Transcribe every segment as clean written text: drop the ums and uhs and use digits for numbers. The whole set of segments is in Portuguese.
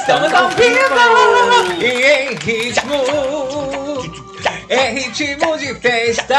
Estamos ao vivo e em ritmo. É ritmo de festa.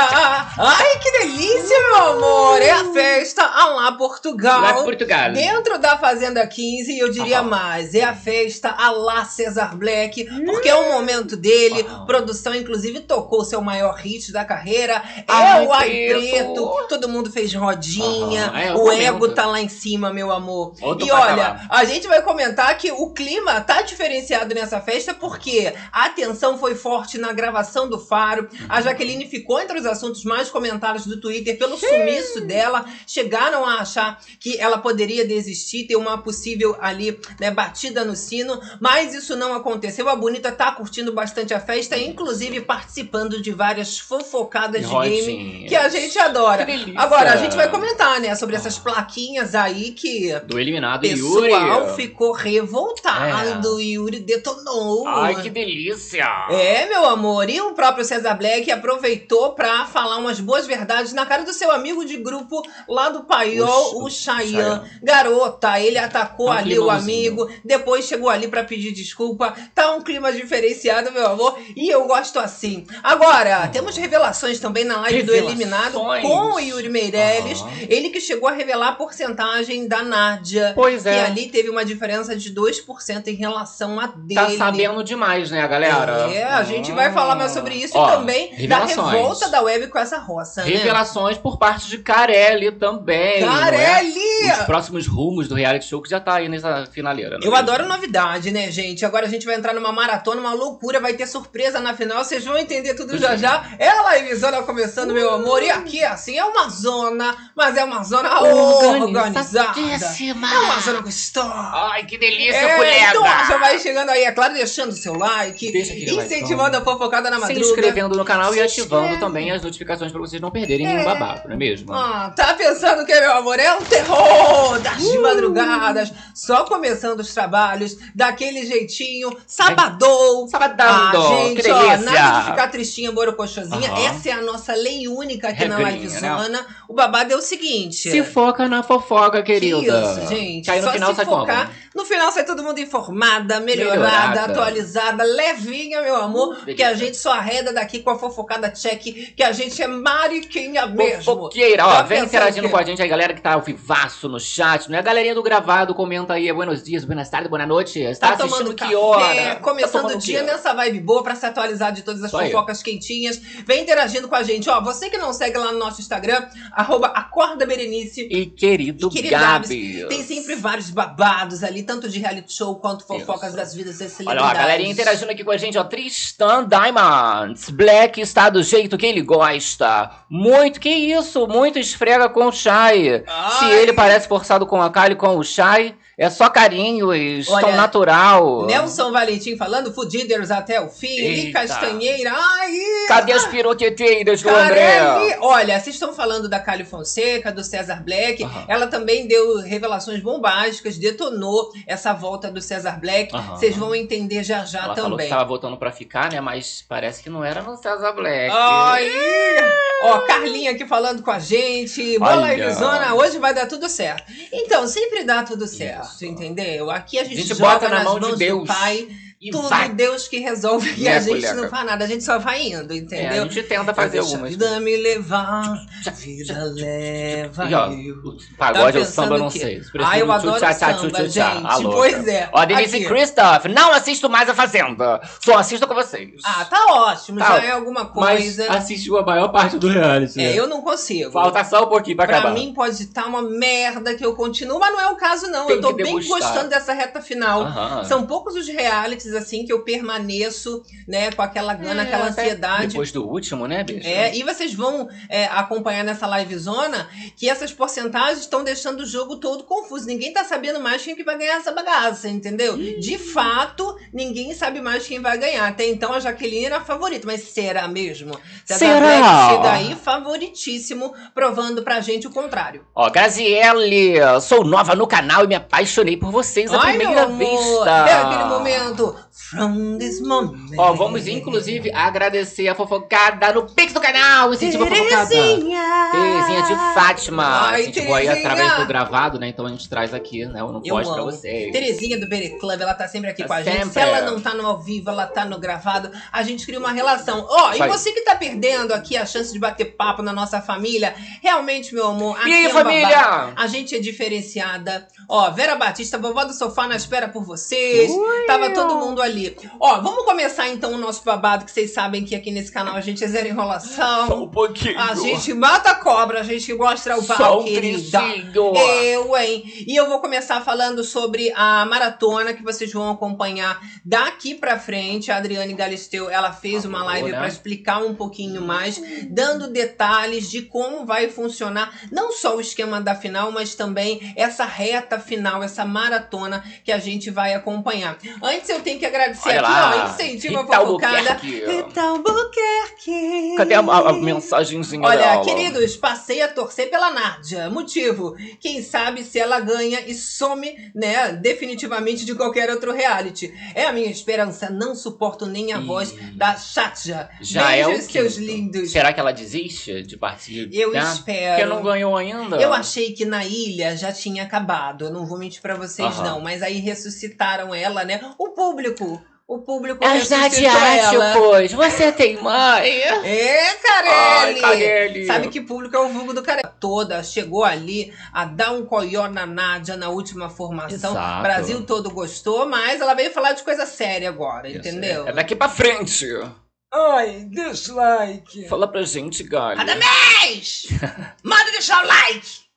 Ai, que delícia, meu amor. É a festa lá Portugal. Lá Portugal. Dentro da Fazenda 15, eu diria mais. É a festa lá César Black. Porque é o momento dele. Produção, inclusive, tocou seu maior hit da carreira. É o Ai Preto. Todo mundo fez rodinha. O ego tá lá em cima, meu amor. E olha, a gente vai comentar que o clima tá diferenciado nessa festa porque a atenção foi forte na gravação do Faro. A Jaqueline ficou entre os assuntos mais comentados do Twitter pelo sumiço dela. Chegaram a achar que ela poderia desistir, ter uma possível ali, né, batida no sino, mas isso não aconteceu. A Bonita tá curtindo bastante a festa, inclusive participando de várias fofocadas de game que a gente adora. Agora, a gente vai comentar, né, sobre essas plaquinhas aí que do eliminado Yuri. O pessoal Yuri ficou revoltado. O Yuri detonou. Ai, que delícia! É, meu amor. E o próprio César Black aproveitou pra falar umas boas verdades na cara do seu amigo de grupo lá do Paiol, o Chayanne. Garota, ele atacou ali o amigo, depois chegou ali pra pedir desculpa. Tá um clima diferenciado, meu amor, e eu gosto assim. Agora, temos revelações também na live do Eliminado com o Yuri Meirelles. Ele que chegou a revelar a porcentagem da Nádia. Pois é. E ali teve uma diferença de 2% em relação a dele. Tá sabendo demais, né, galera? É, a gente vai falar mais sobre isso. E também da revolta da web com essa roça, né? Revelações por parte de Carelli também. Carelli! Os próximos rumos do reality show que já tá aí nessa finaleira. Eu adoro novidade, né, gente? Agora a gente vai entrar numa maratona, uma loucura, vai ter surpresa na final, vocês vão entender tudo já já. É a livezona começando, meu amor, e aqui, assim, é uma zona, mas é uma zona organizada. É uma zona gostosa. Ai, que delícia, colega! Então, já vai chegando aí, é claro, deixando o seu like, incentivando a fofocada na madruga. Se inscrevendo no canal e ativando também as notificações pra vocês não perderem nenhum babado, não é mesmo? Tá pensando que, meu amor, é um terror das madrugadas, só começando os trabalhos, daquele jeitinho, sabadão. Gente, que delícia. Nada de ficar tristinha, borocochosinha. Essa é a nossa lei única aqui na livezona. Né? O babado é o seguinte. Se foca na fofoca, querida. Isso, gente. Aí no final sai focar. No final sai todo mundo informada, melhorada, atualizada, levinha, meu amor. Que a gente só arreda daqui com a fofocada check, que a gente é mariquinha mesmo. Fofoqueira, ó, vem interagindo com a gente aí, galera que tá ao vivaço no chat, né? A galerinha do gravado comenta aí, buenos dias, buenas tardes, boa noite. Está assistindo que hora? Começando o dia nessa vibe boa pra se atualizar de todas as fofocas quentinhas. Vem interagindo com a gente, ó. Você que não segue lá no nosso Instagram, @acordaberenice e querido Gabi. Tem sempre vários babados ali, tanto de reality show quanto fofocas das vidas das celebridades. Olha, ó, a galerinha interagindo aqui com a gente, ó. Tristan Diamonds. Black está do jeito que ele gosta. Muito, que isso? Muito esfrega com o Shai. Se ele parece forçado com a Kylie, com o Shai, é só carinhos, tão natural. Nelson Valentim falando, fudiders até o fim. E Castanheira, cadê as piroqueteiras do André? Olha, vocês estão falando da Kylie Fonseca, do César Black. Ela também deu revelações bombásticas, detonou essa volta do César Black. Vocês vão entender já já ela também. Falou que tava voltando pra ficar, né? Mas parece que não era no César Black. Ó, Carlinha aqui falando com a gente. Bola Arizona, hoje vai dar tudo certo. Então, sempre dá tudo certo. Entendeu? Aqui a gente joga bota na nas mão mãos de Deus do Pai. E tudo vai. Deus que resolve e a gente não faz nada, a gente só vai indo, entendeu? A gente tenta fazer algumas. A vida me levar, a vida leva eu. Pagode ou samba, eu não sei. Eu adoro samba, gente. Pois é. Ó, Denise Christoph, não assisto mais a Fazenda. Só assisto com vocês. Tá ótimo, já é alguma coisa. Mas assistiu a maior parte do reality. Eu não consigo. Falta só um pouquinho pra acabar. Pra mim pode estar uma merda que eu continuo, mas não é o caso não. Eu tô bem gostando dessa reta final. São poucos os realities, assim, que eu permaneço, né, com aquela gana, aquela ansiedade. Depois do último, né, bicho? E vocês vão acompanhar nessa livezona que essas porcentagens estão deixando o jogo todo confuso. Ninguém tá sabendo mais quem que vai ganhar essa bagaça, entendeu? De fato, ninguém sabe mais quem vai ganhar. Até então a Jaqueline era a favorita, mas será mesmo? Será? Black chega aí favoritíssimo, provando pra gente o contrário. Ó, Graziele, sou nova no canal e me apaixonei por vocês à primeira vista. É aquele momento from this moment. Ó, vamos inclusive agradecer a fofocada no Pix do canal. Incentiva a fofocada. Terezinha de Fátima. Ai, Incentivou aí Terezinha. através do gravado, né? Então a gente traz aqui, né? Eu não posto pra vocês. Terezinha do Berry Club, ela tá sempre aqui com a gente. Sempre. Se ela não tá no ao vivo, ela tá no gravado. A gente cria uma relação. Ó, e você que tá perdendo aqui a chance de bater papo na nossa família, realmente, meu amor, aqui E aí, é família? babado. A gente é diferenciada. Ó, Vera Batista, vovó do sofá na espera por vocês. Tava todo mundo ali. Ó, vamos começar então o nosso babado, que vocês sabem que aqui nesse canal a gente é zero enrolação. Só um pouquinho. A gente mata a cobra, a gente mostra o Só pau, um querida. trecinho. Eu, hein? E eu vou começar falando sobre a maratona que vocês vão acompanhar daqui pra frente. A Adriane Galisteu, ela fez uma live pra explicar um pouquinho mais, dando detalhes de como vai funcionar não só o esquema da final, mas também essa reta final, essa maratona que a gente vai acompanhar. Antes eu tenho que agradecer Olha aqui, lá. ó, incentivo a Rita fofocada. Albuquerque. Rita Albuquerque. Cadê a mensagenzinha Olha, dela? queridos, passei a torcer pela Nádia. Motivo, quem sabe se ela ganha e some, né, definitivamente de qualquer outro reality. É a minha esperança, não suporto nem a voz da Chatja. Já é o Beijos, seus quinto. lindos. Será que ela desiste de participar? Eu espero. Porque não ganhou ainda. Eu achei que na ilha já tinha acabado. Eu não vou mentir pra vocês, não. Mas aí ressuscitaram ela, né? O público Os ressuscitou ela. asiáticos, você tem mãe? É, Carelli! Ai, Carelli. Sabe que público é o vulgo do Carelli. Toda chegou ali a dar um coió na Nádia na última formação. Exato. O Brasil todo gostou, mas ela veio falar de coisa séria agora, entendeu? É daqui pra frente. Ai, dislike. Fala pra gente, Gali. Adamés! Manda deixar o like!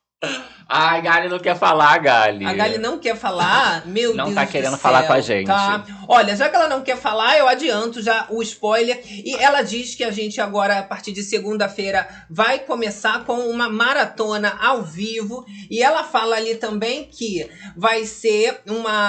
Ai, Gali não quer falar, Gali. A Gali não quer falar? Meu não Deus tá do querendo céu, falar com a gente. Tá? Olha, já que ela não quer falar, eu adianto já o spoiler. E ela diz que a gente agora, a partir de segunda-feira, vai começar com uma maratona ao vivo. E ela fala ali também que vai ser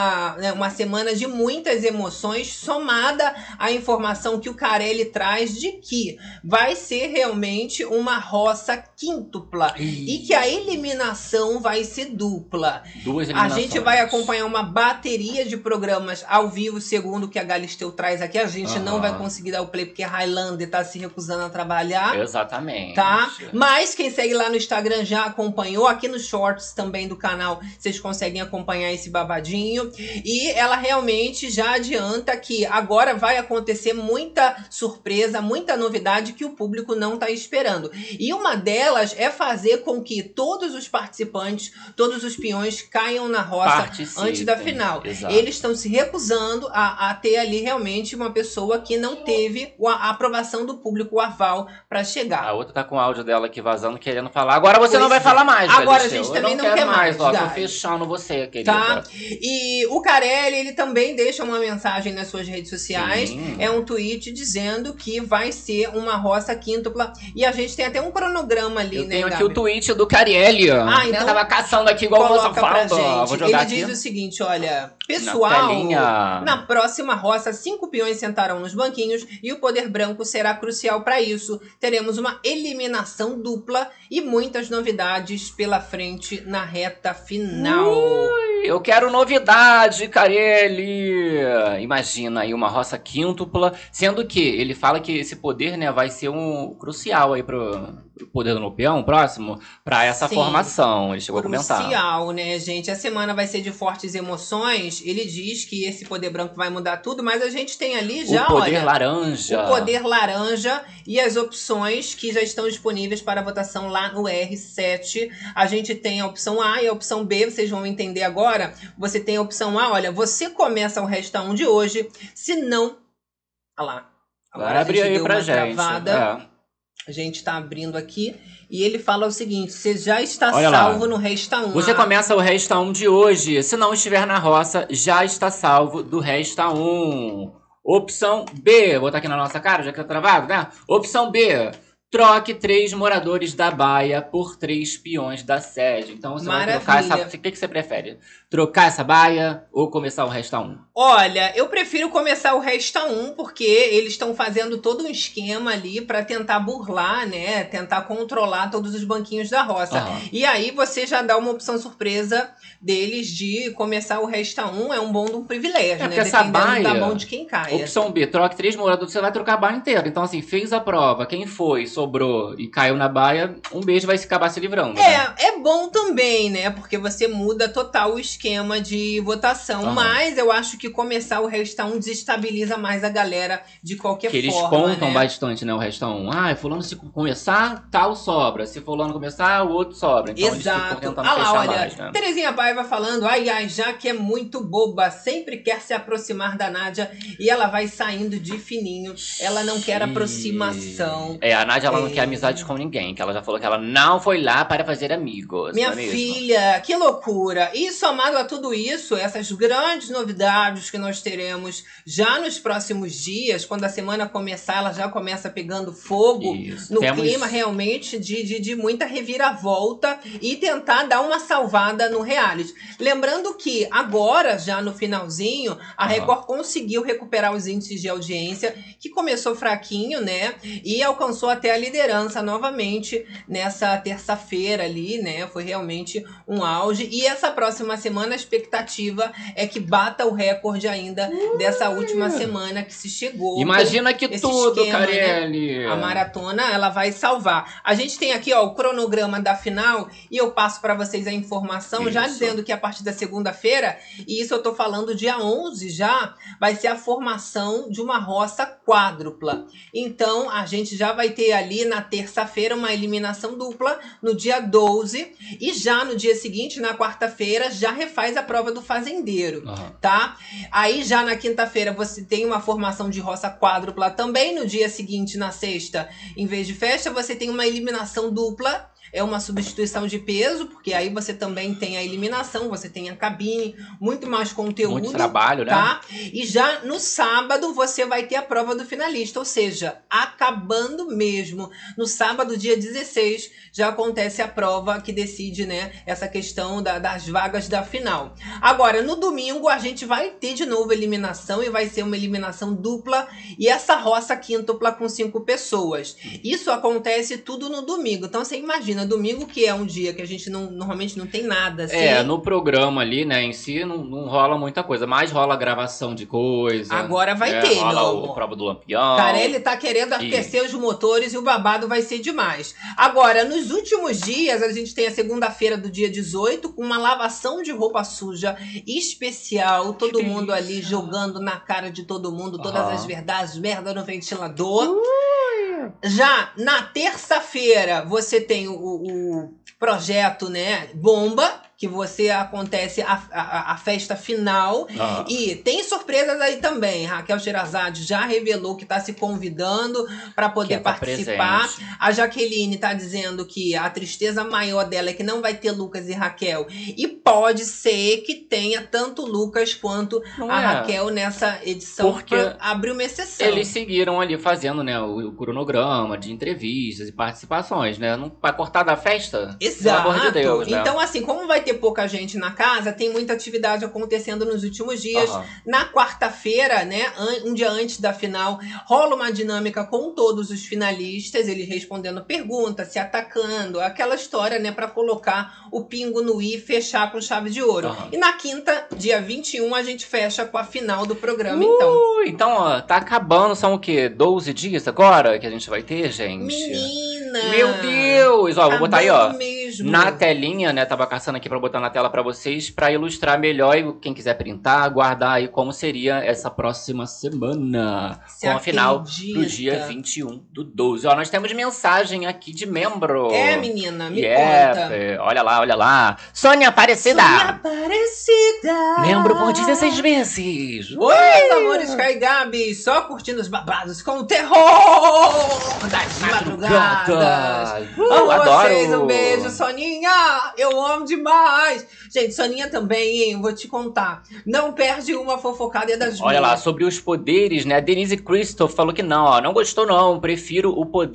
uma semana de muitas emoções, somada à informação que o Carelli traz de que vai ser realmente uma roça quíntupla. E que a eliminação vai ser dupla. Duas A eliminações. gente vai acompanhar uma bateria de programas ao vivo, segundo o que a Galisteu traz aqui. A gente não vai conseguir dar o play porque a Highlander tá se recusando a trabalhar. Exatamente. Tá? Mas quem segue lá no Instagram já acompanhou. Aqui nos shorts também do canal vocês conseguem acompanhar esse babadinho. E ela realmente já adianta que agora vai acontecer muita surpresa, muita novidade que o público não tá esperando. E uma delas é fazer com que todos os participantes, todos os peões caiam na roça antes da final. Exato. Eles estão se recusando a ter ali realmente uma pessoa que não teve a aprovação do público, o aval, para chegar. A outra tá com o áudio dela aqui vazando, querendo falar. Agora você não vai falar mais, agora Galisteu. a gente também não quero quer mais, ó. Tô Gali. fechando você, querida. Tá? E o Carelli, ele também deixa uma mensagem nas suas redes sociais. Sim. É um tweet dizendo que vai ser uma roça quíntupla. E a gente tem até um cronograma ali, Eu né, tenho aqui Gabi? o tweet do Carelli. Então eu tava caçando aqui igual você coloca pra falando. gente. Vou jogar Ele aqui. diz o seguinte, olha, pessoal, na próxima roça, 5 peões sentarão nos banquinhos e o poder branco será crucial para isso. Teremos uma eliminação dupla e muitas novidades pela frente na reta final. Eu quero novidade, Carelli. Imagina aí uma roça quíntupla, sendo que ele fala que esse poder, né, vai ser um crucial aí pro poder do peão próximo para essa formação. Ele chegou a comentar. Crucial, né, gente? A semana vai ser de fortes emoções. Ele diz que esse poder branco vai mudar tudo, mas a gente tem ali já, o poder laranja. O poder laranja e as opções que já estão disponíveis para votação lá no R7. A gente tem a opção A e a opção B, vocês vão entender agora. Você tem a opção A, olha, você começa o Resta 1 de hoje, se não... Olha lá. Agora abre aí pra gente. A gente tá abrindo aqui e ele fala o seguinte, você já está Olha salvo lá. no Resta 1. Você começa o Resta 1 de hoje. Se não estiver na roça, já está salvo do Resta 1. Opção B. Vou botar aqui na nossa cara, já que tá travado, né? Opção B. Troque 3 moradores da baia por 3 peões da sede. Então você vai trocar essa... O que você prefere? Trocar essa baia ou começar o Resta 1? Olha, eu prefiro começar o Resta 1, porque eles estão fazendo todo um esquema ali para tentar burlar, né? Tentar controlar todos os banquinhos da roça. E aí você já dá uma opção surpresa deles de começar o Resta 1. É um bom de um privilégio, né? Essa baia, da mão de quem cai. Opção B, troque 3 moradores, você vai trocar a baia inteira. Então assim, fez a prova, quem foi, sobrou e caiu na baia, um beijo vai acabar se livrando. É bom também, né? Porque você muda total o esquema de votação. Mas eu acho que começar o Resta 1 desestabiliza mais a galera de qualquer forma. Que eles contam bastante, né? O Resta 1. Ah, fulano se começar, tal sobra. Se fulano começar, o outro sobra. Então exato. Eles ficam tentando fechar olha, mais, né? Terezinha Paiva falando, ai, já que é muito boba, sempre quer se aproximar da Nádia e ela vai saindo de fininho. Ela não quer aproximação. A Nádia, ela não quer amizade com ninguém, que ela já falou que ela não foi lá para fazer amigos. Minha filha, que loucura. E somado a tudo isso, essas grandes novidades que nós teremos já nos próximos dias, quando a semana começar, ela já começa pegando fogo no clima realmente de muita reviravolta e tentar dar uma salvada no reality. Lembrando que agora, já no finalzinho, a Record conseguiu recuperar os índices de audiência, que começou fraquinho, né? E alcançou até a liderança novamente nessa terça-feira ali, né? Foi realmente um auge. E essa próxima semana a expectativa é que bata o recorde ainda dessa última semana que se chegou. Imagina que tudo, Carelli. Né? A maratona, ela vai salvar. A gente tem aqui, ó, o cronograma da final e eu passo para vocês a informação, já dizendo que a partir da segunda-feira, e isso eu tô falando dia 11 já, vai ser a formação de uma roça quádrupla. Então, a gente já vai ter ali na terça-feira uma eliminação dupla, no dia 12, e já no dia seguinte, na quarta-feira, já refaz a prova do fazendeiro, tá? Aí já na quinta-feira você tem uma formação de roça quádrupla também, no dia seguinte, na sexta, em vez de festa, você tem uma eliminação dupla. É uma substituição de peso, porque aí você também tem a eliminação, você tem a cabine, muito mais conteúdo. Muito trabalho, tá? Né? E já no sábado você vai ter a prova do finalista, ou seja, acabando mesmo. No sábado, dia 16, já acontece a prova que decide, né, essa questão das vagas da final. Agora, no domingo, a gente vai ter de novo eliminação e vai ser uma eliminação dupla e essa roça quíntupla com 5 pessoas. Isso acontece tudo no domingo. Então, você imagina, domingo, que é um dia que a gente normalmente não tem nada. Assim. No programa ali, né, em si, não rola muita coisa, mas rola gravação de coisa. Agora vai ter, rola a prova do Lampião. Carelli tá querendo aquecer os motores e o babado vai ser demais. Agora, nos últimos dias, a gente tem a segunda-feira do dia 18, com uma lavação de roupa suja especial, todo mundo ali jogando na cara de todo mundo, todas as verdades, merda no ventilador. Já na terça-feira, você tem o projeto, né, Bomba, que você acontece a festa final. E tem surpresas aí também. Raquel Sherazade já revelou que está se convidando para poder participar. A Jaqueline está dizendo que a tristeza maior dela é que não vai ter Lucas e Raquel. E pode ser que tenha tanto Lucas quanto a Raquel nessa edição, porque abrir uma exceção. Eles seguiram ali fazendo, né, o cronograma de entrevistas e participações, né? Não vai cortar da festa? Exato. Pelo amor de Deus, né? Então, assim, como vai ter pouca gente na casa, tem muita atividade acontecendo nos últimos dias. Na quarta-feira, né, um dia antes da final, rola uma dinâmica com todos os finalistas, eles respondendo perguntas, se atacando, aquela história, né, pra colocar o pingo no i e fechar com chave de ouro. E na quinta, dia 21, a gente fecha com a final do programa, então. Então, ó, tá acabando, são o quê? 12 dias agora que a gente vai ter, gente? Menina! Meu Deus! Ó, vou botar aí, ó, mesmo. na telinha, né, tava caçando aqui pra botar na tela pra vocês, pra ilustrar melhor, e quem quiser printar, guardar aí como seria essa próxima semana. Com a final do dia 21 do 12. Ó, nós temos mensagem aqui de membro. Menina, me conta. Olha lá, olha lá. Sônia Aparecida. Sônia Aparecida. Membro por 16 meses. Oi, meus amores, Kai e Gabi. Só curtindo os babados com o terror das madrugadas. Amo vocês, um beijo, Soninha. Eu amo demais. Gente, Soninha também, hein? Vou te contar. Não perde uma fofocada das minhas. Olha lá, sobre os poderes, né? A Denise Christoph falou que não, ó. Não gostou não, prefiro o poder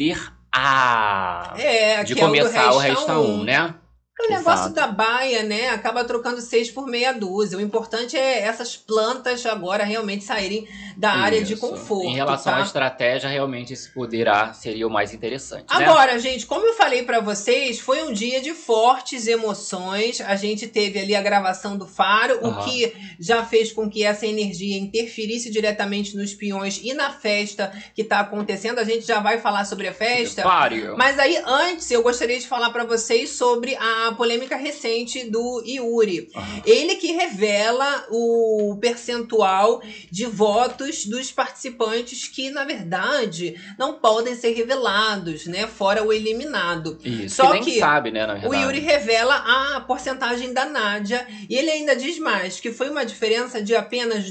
De que começar é o Resta 1, né? O negócio da baia, né? Acaba trocando 6 por meia dúzia. O importante é essas plantas agora realmente saírem da área de conforto. Em relação à estratégia, realmente esse poderá seria o mais interessante. Agora, né? gente, como eu falei pra vocês, foi um dia de fortes emoções. A gente teve ali a gravação do Faro, o que já fez com que essa energia interferisse diretamente nos peões e na festa que tá acontecendo. A gente já vai falar sobre a festa. Mas aí, antes, eu gostaria de falar pra vocês sobre a polêmica recente do Yuri. Ele que revela o percentual de votos dos participantes que, na verdade, não podem ser revelados, né? Fora o eliminado. Isso, só que sabe, né, o Yuri revela a porcentagem da Nádia e ele ainda diz mais, que foi uma diferença de apenas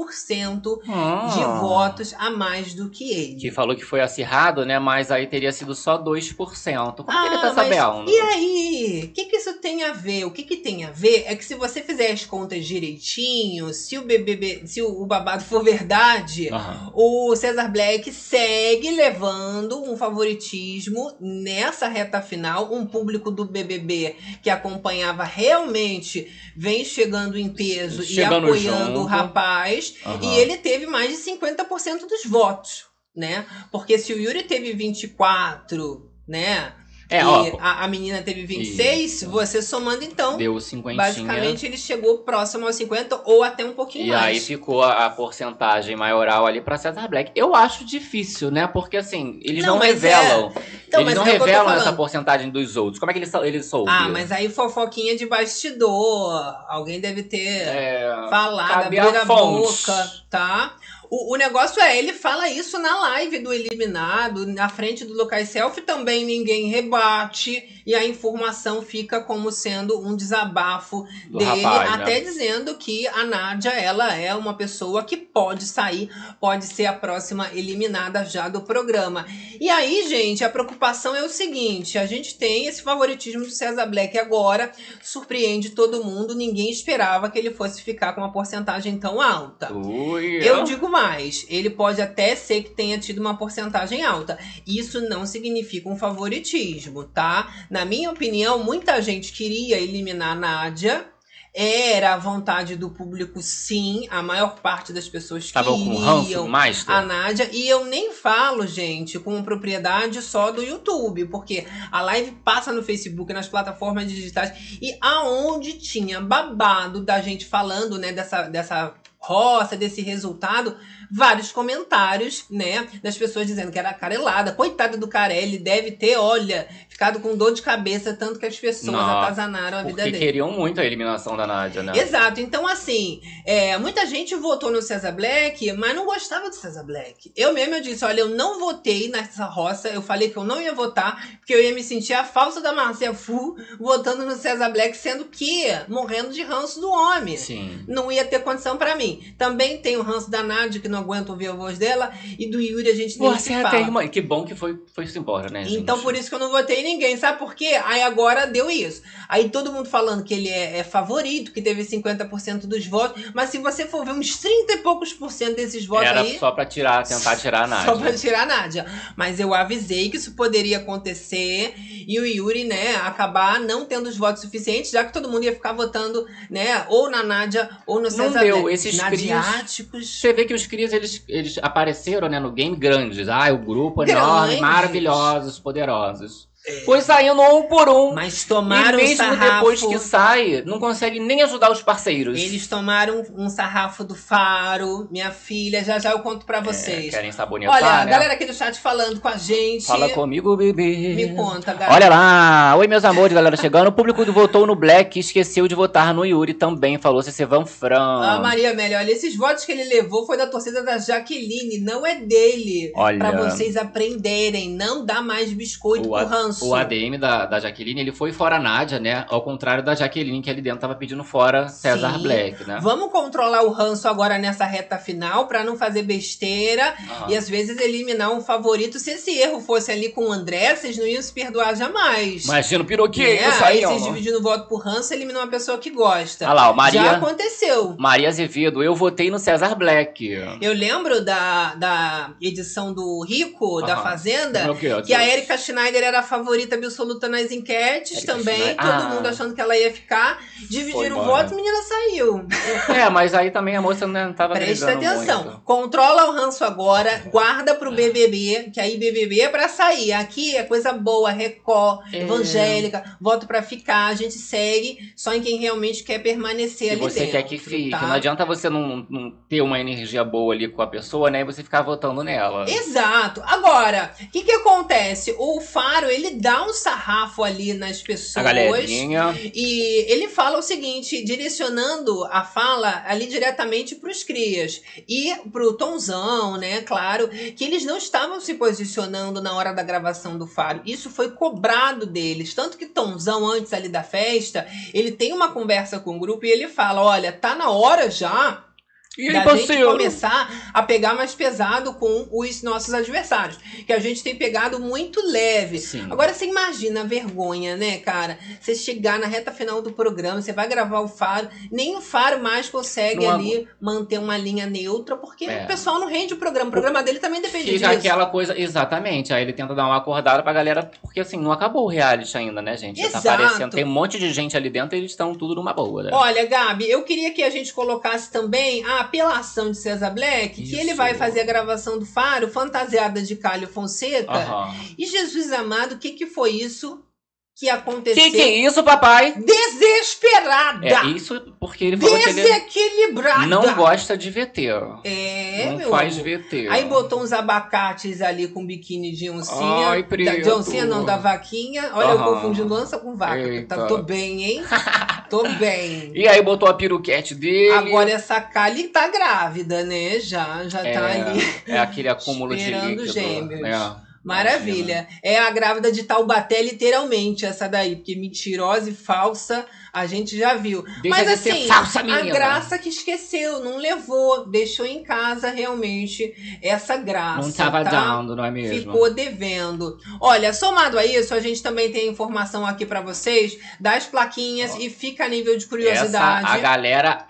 2% de votos a mais do que ele. Que falou que foi acirrado, né? Mas aí teria sido só 2%. Como ele tá sabendo? E aí? O que isso tem a ver? O que tem a ver é que se você fizer as contas direitinho, se o babado for verdade, o Cesar Black segue levando um favoritismo nessa reta final. Um público do BBB que acompanhava realmente vem chegando em peso e apoiando o rapaz. E ele teve mais de 50% dos votos, né? Porque se o Yuri teve 24, né? A menina teve 26, você somando então, deu 50. Basicamente ele chegou próximo aos 50 ou até um pouquinho mais. E aí ficou a porcentagem maioral ali pra Cesar Black. Eu acho difícil, né? Porque assim, eles não revelam. Eles não revelam essa porcentagem dos outros. Como é que ele soube? Mas aí fofoquinha de bastidor. Alguém deve ter falado, abriu a boca, tá? O negócio ele fala isso na live do eliminado, na frente do Locais Selfie, também ninguém rebate, e a informação fica como sendo um desabafo dele, rapaz, até dizendo que a Nádia, ela é uma pessoa que pode sair, pode ser a próxima eliminada já do programa. E aí, gente, a preocupação é o seguinte, a gente tem esse favoritismo de Cesar Black agora, surpreende todo mundo, ninguém esperava que ele fosse ficar com uma porcentagem tão alta. Eu digo mais, ele pode até ser que tenha tido uma porcentagem alta. Isso não significa um favoritismo, tá? Na minha opinião, muita gente queria eliminar a Nádia. Era a vontade do público, sim. A maior parte das pessoas queriam a Nádia. E eu nem falo, gente, com propriedade só do YouTube. Porque a live passa no Facebook, nas plataformas digitais. E aonde tinha babado da gente falando, né, dessa roça, desse resultado, vários comentários, né, das pessoas dizendo que era carelada. Coitado do cara, ele deve ter, olha, ficado com dor de cabeça, tanto que as pessoas atazanaram a vida dele. Porque queriam muito a eliminação da Nádia, né? Exato. Então, assim, muita gente votou no Cesar Black, mas não gostava do Cesar Black. Eu disse, olha, eu não votei nessa roça, eu falei que eu não ia votar, porque eu ia me sentir a falsa da Marcia Fu votando no Cesar Black, sendo que morrendo de ranço do homem. Sim. Não ia ter condição pra mim. Também tem o ranço da Nádia, que não aguento ouvir a voz dela, e do Yuri a gente nem se fala. Irmã. Que bom que foi-se embora, né, gente? Então por isso que eu não votei em ninguém, sabe por quê? Aí agora deu isso. Aí todo mundo falando que ele é favorito, que teve 50% dos votos, mas se você for ver uns 30 e poucos % desses votos era aí... só pra tentar tirar a Nádia. Só pra tirar a Nádia. Mas eu avisei que isso poderia acontecer e o Yuri, né, acabar não tendo os votos suficientes, já que todo mundo ia ficar votando, né, ou na Nádia ou no Cesar Black. Não deu, esses Nadiáticos. Você vê que os crias, eles apareceram, né, no game grandes. O grupo enorme, maravilhosos, poderosos. Foi saindo um por um. Mas tomaram e mesmo depois que sai, não consegue nem ajudar os parceiros. Eles tomaram um sarrafo do Faro, minha filha, já eu conto pra vocês. Querem sabonetar, olha, a né? galera aqui do chat falando com a gente. Fala comigo, bebê. Me conta, galera. Olha lá. Oi, meus amores, galera chegando. O público votou no Black e esqueceu de votar no Yuri também. Falou CC Vanfran. Maria Amélia, olha, esses votos que ele levou foi da torcida da Jaqueline, não é dele. Olha. Pra vocês aprenderem, não dá mais biscoito pro ranço. ranço. O ADM da Jaqueline, ele foi fora a Nádia, né? Ao contrário da Jaqueline, que ali dentro tava pedindo fora César Sim. Black, né? Vamos controlar o ranço agora nessa reta final pra não fazer besteira e às vezes eliminar um favorito. Se esse erro fosse ali com o André, vocês não iam se perdoar jamais. Imagina o piroquinho aí vocês dividindo o voto por ranço, eliminam uma pessoa que gosta. Olha lá, o Maria, já aconteceu. Maria Azevedo, eu votei no César Black. Eu lembro da edição do Rico, da Fazenda, Okay, que a Erika Schneider era a favorita absoluta nas enquetes Erika também. Schneider. Todo mundo achando que ela ia ficar. Dividiram o voto, a menina saiu. Mas aí também a moça não tava Presta atenção. Muito. Controla o ranço agora, guarda pro BBB, que aí BBB é pra sair. Aqui é coisa boa, Record, evangélica, voto pra ficar, a gente segue só em quem realmente quer permanecer ali dentro. Você quer que fique. Tá? Não adianta você não ter uma energia boa ali com a pessoa, né? E você ficar votando nela. Exato. Agora, o que acontece? O Faro, ele dá um sarrafo ali nas pessoas. A galerinha. E ele fala o seguinte, direcionando a fala ali diretamente pros crias. E pro Tonzão, né? Claro, que eles não estavam se posicionando na hora da gravação do Faro. Isso foi cobrado deles. Tanto que Tonzão, antes ali da festa, ele tem uma conversa com o grupo e ele fala, olha, tá na hora já da gente começar a pegar mais pesado com os nossos adversários. Que a gente tem pegado muito leve. Sim. Agora você imagina a vergonha, né, cara? Você chegar na reta final do programa, você vai gravar o Faro, nem o Faro mais consegue ali manter uma linha neutra, porque o pessoal não rende o programa dele também depende disso. Fica aquela coisa, exatamente, aí ele tenta dar uma acordada pra galera, porque assim, não acabou o reality ainda, né, gente? Exato. Já tá aparecendo, tem um monte de gente ali dentro e eles estão tudo numa boa, né? Olha, Gabi, eu queria que a gente colocasse também a apelação de César Black, que ele vai fazer a gravação do Faro fantasiada de Cálio Fonseca. E Jesus amado, o que foi isso que aconteceu? Que é isso, papai? Desesperada! É isso porque ele falou que ele desequilibrada! não gosta de VT. Não faz VT. Aí botou uns abacates ali com biquíni de oncinha. Ai, preto. De oncinha não, da vaquinha. Olha, eu confundindo onça com vaca. Tô bem, hein? Tô bem. E aí botou a peruquete dele. Agora essa Kali tá grávida, né? Já tá ali. É aquele acúmulo de líquido. Gêmeos. Maravilha. É a grávida de Taubaté, literalmente, essa daí. Porque mentirosa e falsa, a gente já viu. Mas assim, falsa, menina. A Graça que esqueceu, não levou. Deixou em casa, realmente, essa graça. Não tava dando, não é mesmo? Ficou devendo. Olha, somado a isso, a gente também tem informação aqui pra vocês das plaquinhas e fica a nível de curiosidade. Essa a galera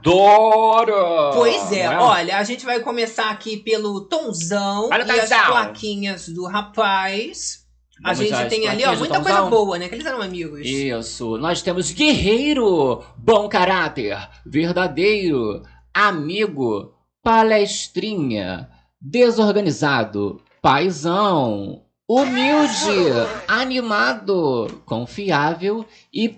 adora! Pois é, olha, a gente vai começar aqui pelo Tonzão e as plaquinhas do rapaz. A gente tem ali, ó, muita coisa boa, né? Que eles eram amigos. Isso. Nós temos guerreiro, bom caráter, verdadeiro, amigo, palestrinha, desorganizado, paizão, humilde, animado, confiável e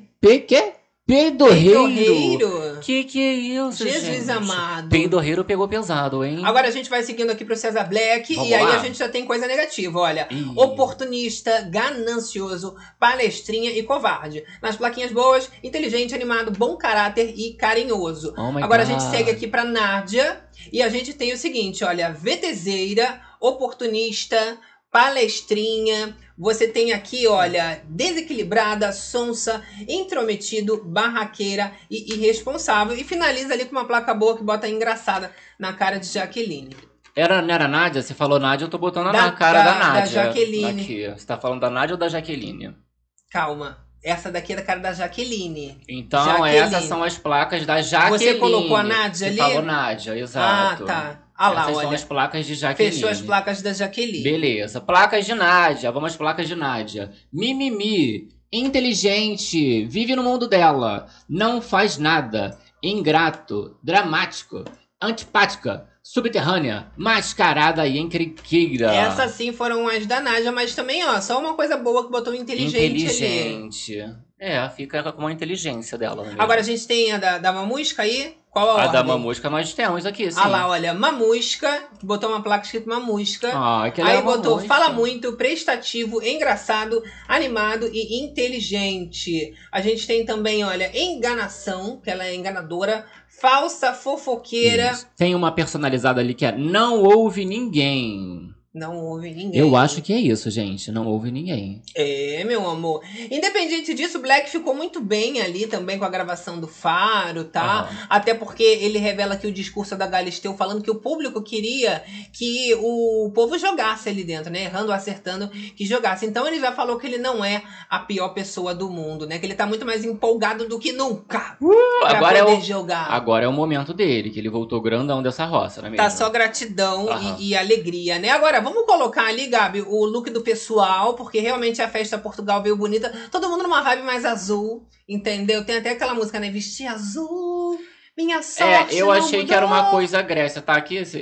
peidorreiro. Que é isso, Jesus amado. Peidorreiro pegou pesado, hein? Agora a gente vai seguindo aqui pro César Black. Vamos aí a gente já tem coisa negativa, olha. Oportunista, ganancioso, palestrinha e covarde. Nas plaquinhas boas, inteligente, animado, bom caráter e carinhoso. Agora a gente segue aqui pra Nádia. E a gente tem o seguinte, olha. VTZeira, oportunista, palestrinha. Você tem aqui, olha, desequilibrada, sonsa, intrometido, barraqueira e irresponsável. E finaliza ali com uma placa boa que bota engraçada na cara de Jaqueline. Não era Nádia? Você falou Nádia, eu tô botando na cara da Nádia. Da Jaqueline. Aqui. Você tá falando da Nádia ou da Jaqueline? Calma. Essa daqui é da cara da Jaqueline. Então, essas são as placas da Jaqueline. Você colocou a Nádia ali? Você falou Nádia, exato. Ah, tá. Ah lá, essas olha. são as placas de Jaqueline. Fechou as placas da Jaqueline. Beleza. Placas de Nádia. Vamos às placas de Nádia. Mimimi. Inteligente. Vive no mundo dela. Não faz nada. Ingrato. Dramático. Antipática. Subterrânea, mascarada e encrenqueira. Essas sim foram as da Nádia, mas também, ó, só uma coisa boa que botou inteligente ali. Fica com a inteligência dela. Mesmo. Agora a gente tem a da Mamusca aí. Qual a ordem? Da Mamusca nós temos aqui, sim. Ah lá, olha, Mamusca, botou uma placa escrito Mamusca. Que aí botou fala muito, prestativo, engraçado, animado e inteligente. A gente tem também, olha, enganação, que ela é enganadora, falsa, fofoqueira. Isso. Tem uma personalizada ali que é não ouve ninguém. Não houve ninguém. Eu acho que é isso, gente. Não houve ninguém. É, meu amor. Independente disso, o Black ficou muito bem ali também com a gravação do Faro, tá? Até porque ele revela que o discurso da Galisteu falando que o público queria que o povo jogasse ali dentro, né? Errando, acertando, que jogasse. Então ele já falou que ele não é a pior pessoa do mundo, né? Que ele tá muito mais empolgado do que nunca pra Agora poder jogar. Agora é o momento dele, que ele voltou grandão dessa roça, não é mesmo? Tá só gratidão e alegria, né? Agora, vamos colocar ali, Gabi, o look do pessoal, porque realmente a festa Portugal veio bonita. Todo mundo numa vibe mais azul, entendeu? Tem até aquela música, né? Vestir azul, minha sorte eu não achei mudou. que era uma coisa Grécia. Tá aqui esse...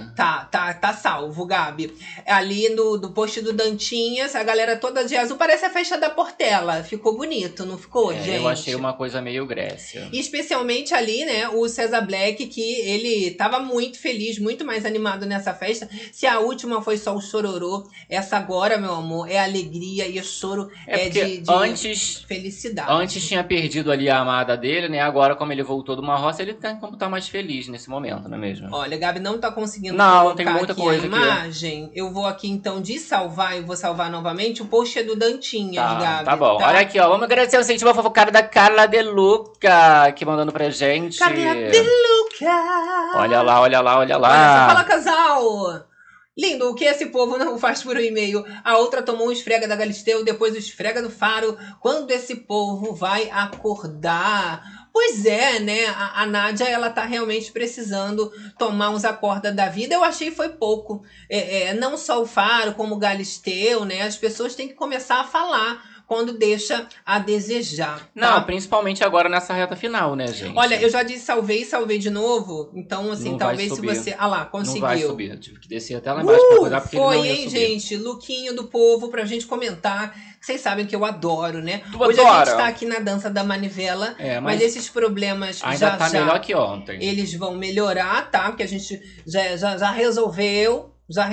Tá salvo, Gabi. Ali do post do Dantinhas, a galera toda de azul, parece a festa da Portela. Ficou bonito, não ficou, gente? Eu achei uma coisa meio Grécia. E especialmente ali, né, o César Black, que ele tava muito feliz, muito mais animado nessa festa. Se a última foi só o chororô, essa agora, meu amor, é alegria e o choro de felicidade. Antes tinha perdido ali a amada dele, né? Agora, como ele voltou de uma roça, ele tem como tá mais feliz nesse momento, não é mesmo? Olha, Gabi não tá conseguindo colocar tem muita coisa a imagem. Aqui. Eu vou aqui, então, de salvar, e vou salvar novamente. O post é do Dantinhas, Gabi. Tá bom. Tá? Olha aqui, ó. Vamos agradecer o incentivo fofocado da Carla De Luca, que mandando pra gente. Carla De Luca! Olha lá. Olha só, fala, casal! Lindo, o que esse povo não faz por um e-mail? A outra tomou um esfrega da Galisteu, depois o esfrega do Faro. Quando esse povo vai acordar? Pois é, né? A Nádia, ela tá realmente precisando tomar uns acorda da vida. Eu achei que foi pouco. Não só o Faro, como o Galisteu, né? As pessoas têm que começar a falar quando deixa a desejar. Tá? Não, principalmente agora nessa reta final, né, gente? Olha, eu já disse salvei de novo. Então, assim, não talvez se você... Ah lá, conseguiu. Não vai subir, tive que descer até lá embaixo pra cuidar, porque foi, ele não ia hein, subir. gente? Lookinho do povo pra gente comentar. Vocês sabem que eu adoro, né? Hoje a gente tá aqui na dança da manivela, mas esses problemas ainda tá melhor que ontem. Eles vão melhorar, tá? Porque a gente já resolveu. Já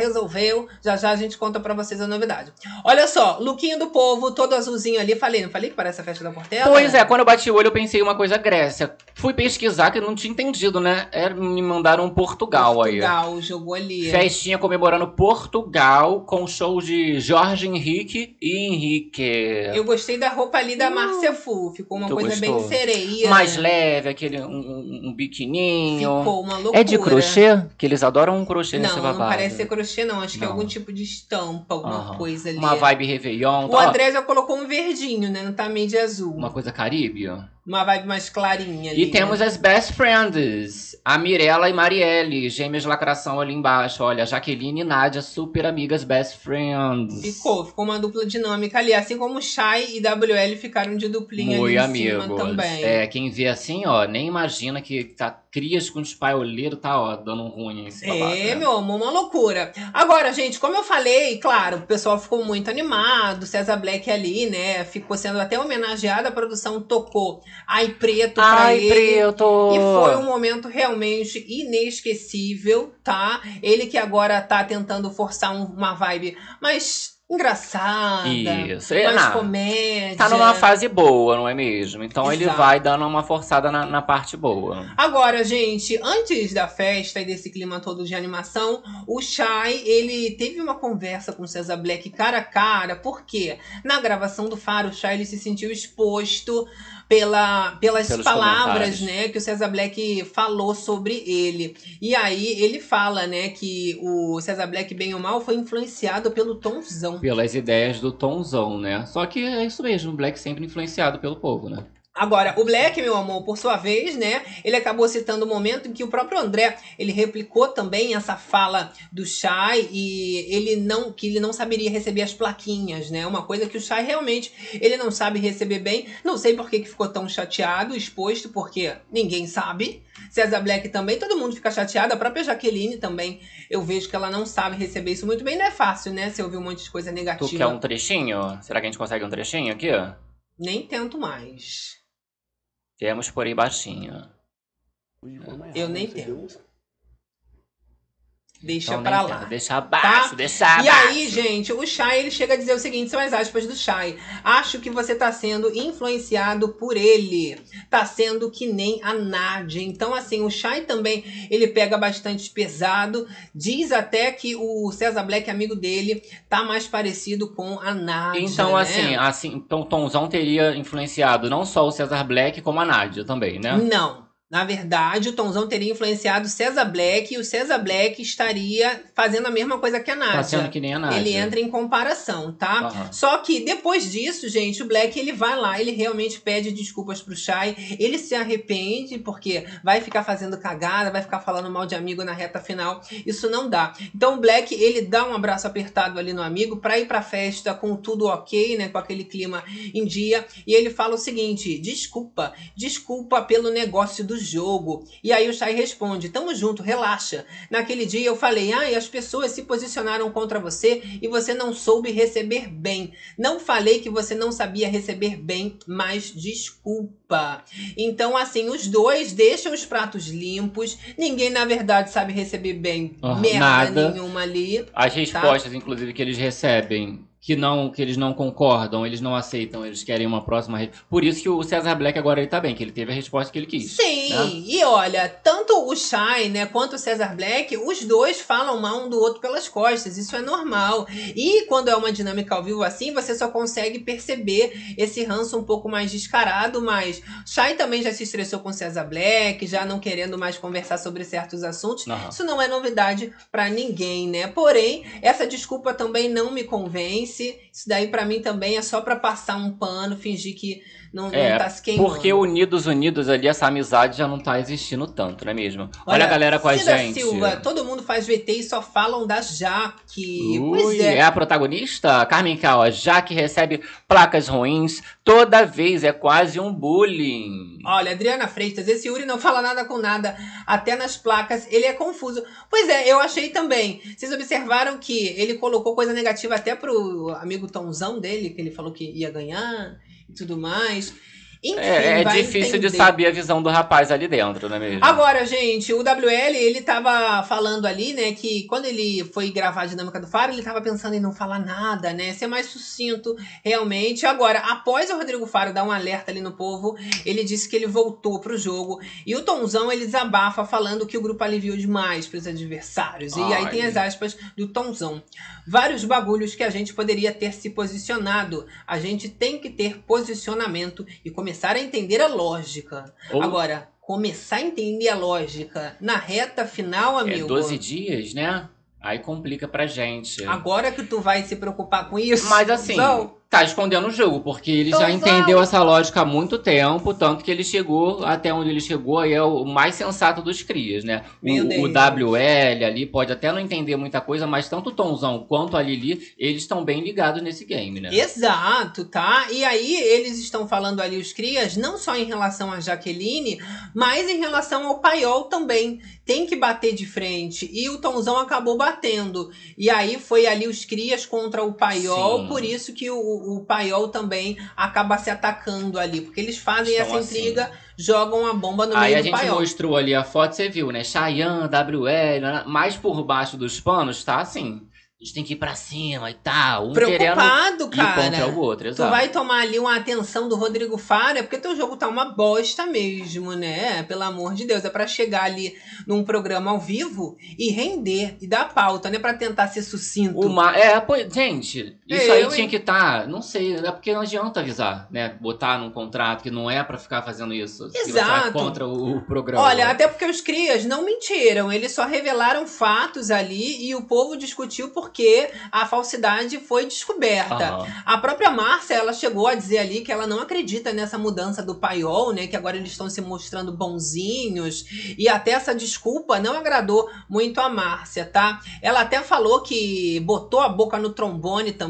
a gente conta pra vocês a novidade. Olha só, lookinho do povo, todo azulzinho ali. Não falei que parece a festa da Portela? Pois é, quando eu bati o olho eu pensei uma coisa Grécia. Fui pesquisar que eu não tinha entendido, né? Me mandaram Portugal aí. Portugal, jogou ali. Festinha comemorando Portugal com show de Jorge Henrique e Henrique. Eu gostei da roupa ali da Márcia Fu. Ficou uma coisa bem sereia. Mais leve, aquele um biquininho. Ficou uma loucura. É de crochê? Que eles adoram um crochê nesse babado. Não parece ser crochê, não. Acho que é algum tipo de estampa, alguma coisa ali. Uma vibe Réveillon. O André já colocou um verdinho, né? Não tá meio de azul. Uma coisa Caribe. Uma vibe mais clarinha ali. E temos as Best Friends. A Mirella e Marielle. Gêmeas de lacração ali embaixo. Olha, Jaqueline e Nádia, super amigas Best Friends. Ficou uma dupla dinâmica ali. Assim como Shai e WL ficaram de duplinha ali em cima também. Quem vê assim, ó, nem imagina que tá crias com os paioleiros, tá, ó, dando ruim esse babado, né? Meu amor, uma loucura. Agora, gente, como eu falei, claro, o pessoal ficou muito animado, César Black ali, né, ficou sendo até homenageado, a produção tocou Ai Preto pra ele. Preto! E foi um momento realmente inesquecível, tá? Ele que agora tá tentando forçar uma vibe mais engraçada, mais comédia. Tá numa fase boa, não é mesmo? Então Exato. Ele vai dando uma forçada na parte boa. Agora, gente, antes da festa e desse clima todo de animação, o Shai, ele teve uma conversa com o César Black cara a cara, porque na gravação do Faro, o Shai ele se sentiu exposto pelas palavras, né, que o César Black falou sobre ele. E aí ele fala, né, que o César Black, bem ou mal, foi influenciado pelo Tomzão. Pelas ideias do Tomzão, né? Só que é isso mesmo, o Black sempre influenciado pelo povo, né? Agora, o Black, meu amor, por sua vez, né, ele acabou citando o momento em que o próprio André, ele replicou também essa fala do Shai e ele não saberia receber as plaquinhas, né, uma coisa que o Shai realmente, ele não sabe receber bem, não sei por que ficou tão chateado, exposto, porque ninguém sabe, César Black também, todo mundo fica chateado, a própria Jaqueline também, eu vejo que ela não sabe receber isso muito bem, não é fácil, né, você ouvir um monte de coisa negativa. Tu quer um trechinho? Será que a gente consegue um trechinho aqui? Nem tento mais. Temos por aí baixinho. Eu nem tenho. Deixa então, pra lá. Deixa abaixo, tá? deixa abaixo. E aí, gente, o Chay, ele chega a dizer o seguinte, são as aspas do Chay. Acho que você tá sendo influenciado por ele. Tá sendo que nem a Nádia. Então, assim, o Chay também, ele pega bastante pesado. Diz até que o César Black, amigo dele, tá mais parecido com a Nádia, então, né? então o Tonzão teria influenciado não só o César Black, como a Nádia também, né? Não. Na verdade, o Tonzão teria influenciado o César Black e o César Black estaria fazendo a mesma coisa que a Nádia. Fazendo que nem a Nádia. Ele entra em comparação, tá? Só que depois disso, gente, o Black, ele vai lá, ele realmente pede desculpas pro Chay, ele se arrepende porque vai ficar fazendo cagada, vai ficar falando mal de amigo na reta final, isso não dá. Então o Black, ele dá um abraço apertado ali no amigo pra ir pra festa com tudo ok, né, com aquele clima em dia, e ele fala o seguinte, desculpa pelo negócio do jogo. E aí o Chay responde, tamo junto, relaxa. Naquele dia eu falei, as pessoas se posicionaram contra você e você não soube receber bem. Não falei que você não sabia receber bem, mas desculpa. Então, assim, os dois deixam os pratos limpos. Ninguém, na verdade, sabe receber bem merda nenhuma ali. As respostas, inclusive, que eles recebem, que eles não concordam, eles não aceitam, eles querem uma próxima... Por isso que o César Black agora ele tá bem, que ele teve a resposta que ele quis. Sim, né? E olha, tanto o Chay, né, quanto o César Black, os dois falam mal um do outro pelas costas, isso é normal. E quando é uma dinâmica ao vivo assim, você só consegue perceber esse ranço um pouco mais descarado, mas Chay também já se estressou com o César Black, já não querendo mais conversar sobre certos assuntos. Isso não é novidade pra ninguém, né? Porém, essa desculpa também não me convence. Isso daí pra mim também é só pra passar um pano, fingir que não tá se queimando. Porque unidos ali, essa amizade já não tá existindo tanto, não é mesmo? Olha a galera com a gente. Silva, todo mundo faz VT e só falam da Jaque. Pois é a protagonista? Carmen Cal, a Jaque recebe placas ruins, toda vez é quase um bullying. Olha, Adriana Freitas, esse Yuri não fala nada com nada, até nas placas ele é confuso. Pois é, eu achei também. Vocês observaram que ele colocou coisa negativa até pro amigo Tonzão dele, que ele falou que ia ganhar e tudo mais. Enfim, é difícil de saber a visão do rapaz ali dentro, não é mesmo? Agora, gente, o WL, ele tava falando ali, né, que quando ele foi gravar a Dinâmica do Faro, ele tava pensando em não falar nada, né, ser mais sucinto, realmente. Agora, após o Rodrigo Faro dar um alerta ali no povo, ele disse que ele voltou pro jogo. E o Tonzão, ele desabafa falando que o grupo aliviou demais pros adversários. E aí tem as aspas do Tonzão. Vários bagulhos que a gente poderia ter se posicionado. A gente tem que ter posicionamento e começar a entender a lógica. Agora, começar a entender a lógica na reta final, amigo... 12 dias, né? Aí complica pra gente. Agora que tu vai se preocupar com isso... Mas assim... Tá escondendo o jogo, porque ele já entendeu essa lógica há muito tempo, tanto que ele chegou até onde ele chegou, aí é o mais sensato dos crias, né? O WL ali pode até não entender muita coisa, mas tanto o Tonzão quanto a Lili, eles estão bem ligados nesse game, né? Exato, tá? E aí eles estão falando ali, os crias, não só em relação a Jaqueline, mas em relação ao Paiol também. Tem que bater de frente. E o Tonzão acabou batendo. E aí foi ali os crias contra o Paiol, por isso que o Paiol também acaba se atacando ali, porque eles fazem essa intriga, jogam a bomba no meio do Paiol. Aí a gente mostrou ali a foto, você viu, né? Chayanne, WL, mas por baixo dos panos tá assim... A gente tem que ir pra cima e tal. Um preocupado, cara. Ir contra o outro, exato. Tu vai tomar ali uma atenção do Rodrigo Faro, é porque teu jogo tá uma bosta mesmo, né? Pelo amor de Deus. É pra chegar ali num programa ao vivo e render e dar pauta, né? Pra tentar ser sucinto. Gente, isso aí tinha que estar... Não sei, é porque não adianta avisar, né? Botar num contrato que não é pra ficar fazendo isso. Exato. Se você vai contra o programa. Olha, até porque os crias não mentiram. Eles só revelaram fatos ali e o povo discutiu porque a falsidade foi descoberta. A própria Márcia, ela chegou a dizer ali que ela não acredita nessa mudança do Paiol, né? Que agora eles estão se mostrando bonzinhos. E até essa desculpa não agradou muito a Márcia, tá? Ela até falou que botou a boca no trombone também.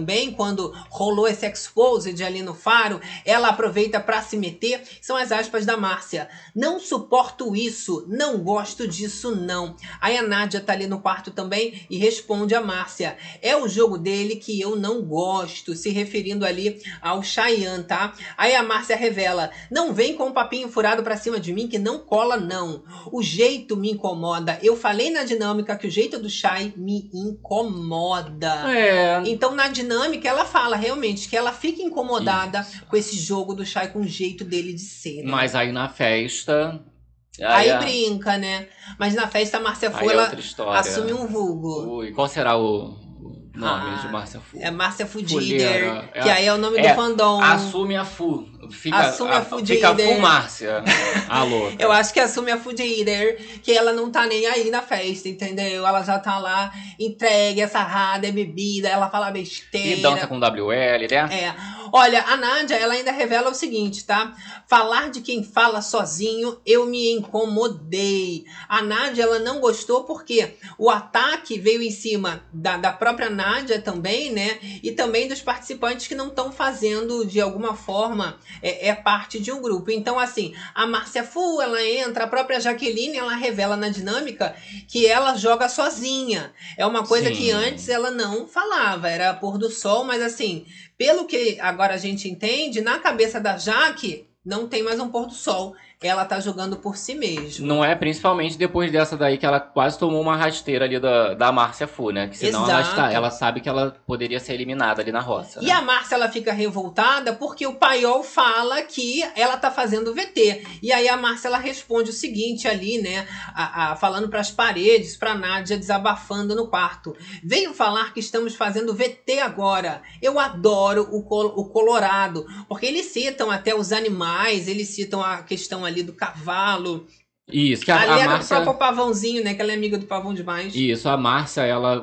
também, quando rolou esse exposed ali no Faro, ela aproveita pra se meter. São as aspas da Márcia. Não suporto isso, não gosto disso não. Aí a Nádia tá ali no quarto também e responde a Márcia. É o jogo dele que eu não gosto, se referindo ali ao Chayanne, tá? Aí a Márcia revela. Não vem com um papinho furado pra cima de mim que não cola não. O jeito me incomoda. Eu falei na dinâmica que o jeito do Chay me incomoda. Então na dinâmica ela fala realmente que ela fica incomodada com esse jogo do Chay, com o jeito dele de ser. Né? Mas aí na festa... Aí brinca, né? Mas na festa a Márcia Fu, ela assume um vulgo. Ui, qual será o nome de Márcia Fu? É Márcia Fudider, que aí é o nome do fandom. Assume a Fu. Assume a Fudider. Fica a Fu Márcia. A louca. Eu acho que assume a Fudider, que ela não tá nem aí na festa, entendeu? Ela já tá lá, entregue, sarrada, é bebida, ela fala besteira. E dança com WL, né? Olha, a Nádia, ela ainda revela o seguinte, tá? Falar de quem fala sozinho, eu me incomodei. A Nádia, ela não gostou porque o ataque veio em cima da própria Nádia também, né? E também dos participantes que não estão fazendo, de alguma forma, parte de um grupo. Então, assim, a Márcia Fu, ela entra, a própria Jaqueline, ela revela na dinâmica que ela joga sozinha. É uma coisa que antes ela não falava, era pôr do sol, mas assim... Pelo que agora a gente entende, na cabeça da Jaque, não tem mais um pôr do sol. Ela tá jogando por si mesma. Não é principalmente depois dessa daí que ela quase tomou uma rasteira ali da Márcia Fu, né? Que senão ela sabe que ela poderia ser eliminada ali na roça. E né? a Márcia, ela fica revoltada porque o Paiol fala que ela tá fazendo VT. E aí a Márcia, ela responde o seguinte ali, né? Falando pras paredes, pra Nádia, desabafando no quarto. Venho falar que estamos fazendo VT agora. Eu adoro o Colorado. Porque eles citam até os animais, eles citam a questão ali do cavalo. Isso, que a Márcia... era o próprio Pavãozinho, né? Que ela é amiga do Pavão demais. Isso, a Márcia, ela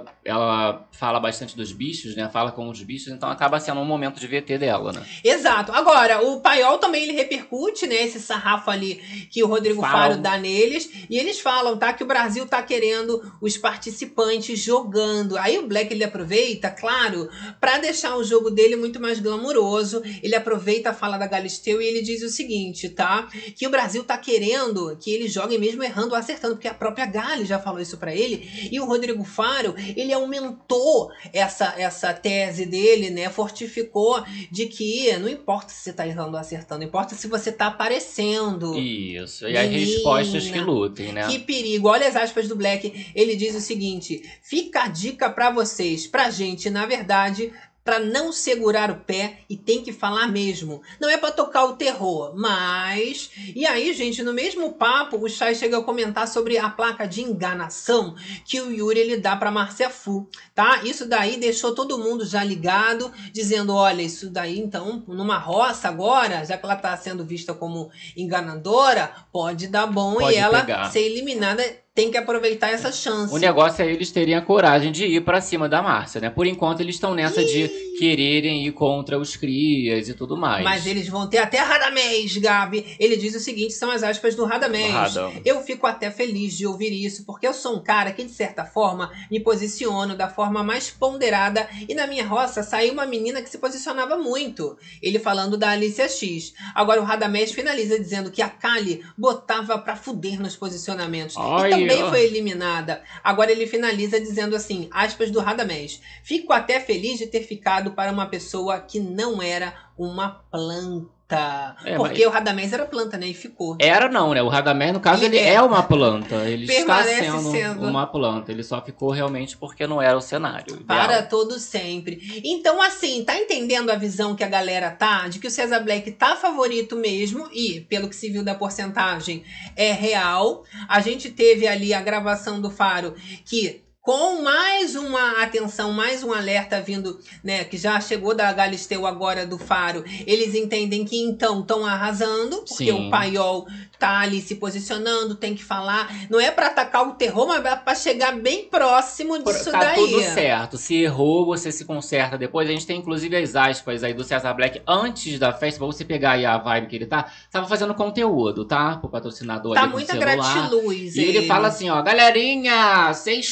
fala bastante dos bichos, né? Fala com os bichos, então acaba sendo um momento de VT dela, né? Exato. Agora, o Paiol também, ele repercute, né? Esse sarrafo ali que o Rodrigo Faro dá neles. E eles falam, tá? Que o Brasil tá querendo os participantes jogando. Aí o Black, ele aproveita, claro, pra deixar o jogo dele muito mais glamuroso. Ele aproveita a fala da Galisteu e ele diz o seguinte, tá? Que o Brasil tá querendo que eles joguem mesmo errando ou acertando, porque a própria Gali já falou isso pra ele. E o Rodrigo Faro, ele aumentou essa tese dele, né? Fortificou de que não importa se você tá errando ou acertando, importa se você tá aparecendo. Isso, e as respostas que lutem, né? Que perigo. Olha as aspas do Black. Ele diz o seguinte: fica a dica pra vocês, pra gente, na verdade... Pra não segurar o pé e tem que falar mesmo. Não é pra tocar o terror, mas... E aí, gente, no mesmo papo, o Chay chega a comentar sobre a placa de enganação que o Yuri, ele dá pra Márcia Fu, tá? Isso daí deixou todo mundo já ligado, dizendo, olha, isso daí, então, numa roça agora, já que ela tá sendo vista como enganadora, pode dar bom e ela ser eliminada... Tem que aproveitar essa chance. O negócio é eles terem a coragem de ir pra cima da Márcia, né? Por enquanto eles estão nessa de quererem ir contra os crias e tudo mais. Mas eles vão ter até Radamés, Gabi. Ele diz o seguinte, são as aspas do Radamés. Eu fico até feliz de ouvir isso, porque eu sou um cara que, de certa forma, me posiciono da forma mais ponderada. E na minha roça saiu uma menina que se posicionava muito. Ele falando da Alicia X. Agora o Radamés finaliza dizendo que a Kali botava pra fuder nos posicionamentos. E também foi eliminada. Agora ele finaliza dizendo assim, aspas do Radamés. Fico até feliz de ter ficado para uma pessoa que não era uma planta. Porque o Radamés era planta, né? E ficou. Era não, né? O Radamés, no caso, ele é uma planta. Ele está sendo uma planta. Ele só ficou realmente porque não era o cenário. Para todo sempre. Então, assim, tá entendendo a visão que a galera tá? De que o César Black tá favorito mesmo. E, pelo que se viu da porcentagem, é real. A gente teve ali a gravação do Faro que... Com mais uma atenção, mais um alerta vindo, né, que já chegou da Galisteu agora do Faro, eles entendem que então estão arrasando, porque o Paiol tá ali se posicionando, tem que falar, não é pra atacar o terror, mas é pra chegar bem próximo disso daí. Tá tudo certo, se errou, você se conserta depois. A gente tem inclusive as aspas aí do César Black antes da festa, pra você pegar aí a vibe que ele tava fazendo conteúdo, tá? Pro patrocinador tá ali muita gratiluz. E ele fala assim, ó, galerinha, sextou,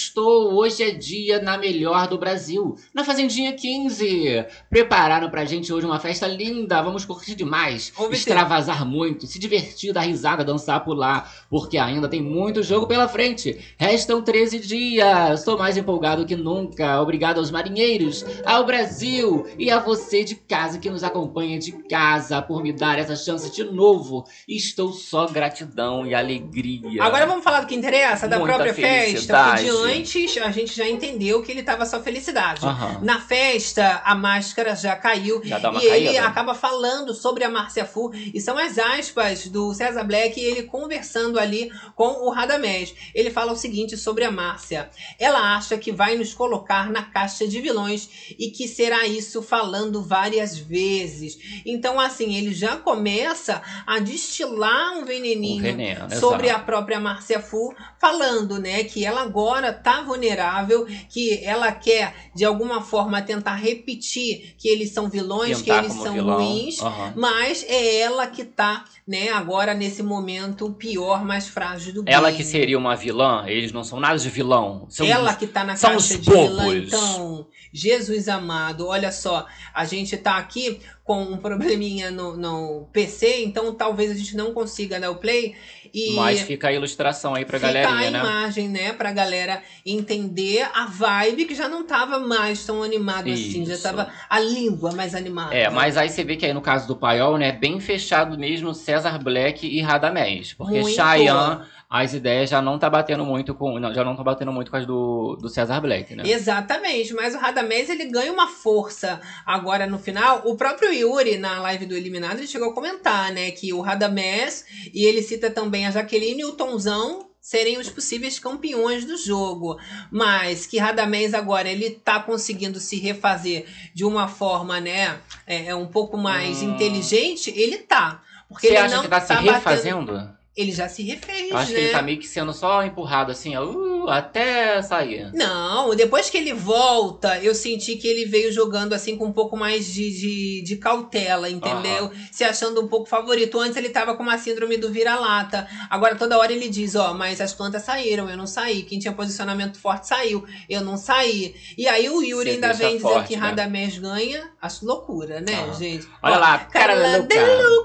hoje é dia na melhor do Brasil, na Fazendinha 15. Prepararam pra gente hoje uma festa linda, vamos curtir demais, extravasar muito, se divertir, dar risada, dançar, pular, porque ainda tem muito jogo pela frente. Restam 13 dias, estou mais empolgado que nunca. Obrigado aos marinheiros, ao Brasil e a você de casa que nos acompanha de casa por me dar essa chance de novo. Estou só gratidão e alegria. Agora vamos falar do que interessa, da Muita própria festa, felicidade. porque de antes a gente já entendeu que ele tava só felicidade. Aham. Na festa, a máscara já caiu Já dá uma e ele caída. acaba falando sobre a Márcia Fu, e são as aspas do César Black, ele conversando ali com o Radamés. Ele fala o seguinte sobre a Márcia: ela acha que vai nos colocar na caixa de vilões e que será isso falando várias vezes. Então, assim, ele já começa a destilar um veneninho sobre a própria Márcia Fu, falando, né, que ela agora tá vulnerável, que ela quer, de alguma forma, tentar repetir que eles são vilões, que eles são ruins, mas é ela que tá, né, agora nesse momento pior, mais frágil do Ela game. que seria uma vilã, eles não são nada de vilão. Ela que tá na caixa de vilã, então, Jesus amado, olha só, a gente tá aqui com um probleminha no PC, então talvez a gente não consiga dar o play. Mas fica a ilustração aí pra galerinha, né? Fica a imagem, né, pra galera entender a vibe, que já não tava mais tão animado assim, já tava a língua mais animada. É, mas aí você vê que aí no caso do Paiol, né, bem fechado mesmo César Black e Radamés. Porque Chayanne, as ideias já não tá batendo muito com, já não tá batendo muito com as do César Black, né? Exatamente, mas o Radamés, ele ganha uma força agora no final. O próprio Yuri, na live do Eliminado, ele chegou a comentar, né, que o Radamés, e ele cita também a Jaqueline e o Tonzão, serem os possíveis campeões do jogo, mas que Radamés agora ele tá conseguindo se refazer de uma forma, né, um pouco mais inteligente, ele tá. Porque você ele acha não que tá se refazendo? Ele já se refez, eu acho que ele tá meio que sendo só empurrado assim, ó, até sair. Não, depois que ele volta, eu senti que ele veio jogando assim com um pouco mais de cautela, entendeu? Se achando um pouco favorito. Antes ele tava com uma síndrome do vira-lata. Agora toda hora ele diz, ó, mas as plantas saíram, eu não saí. Quem tinha posicionamento forte saiu, eu não saí. E aí o Yuri ainda vem dizendo que Radamés ganha. Acho loucura, né, gente? Olha lá, cara de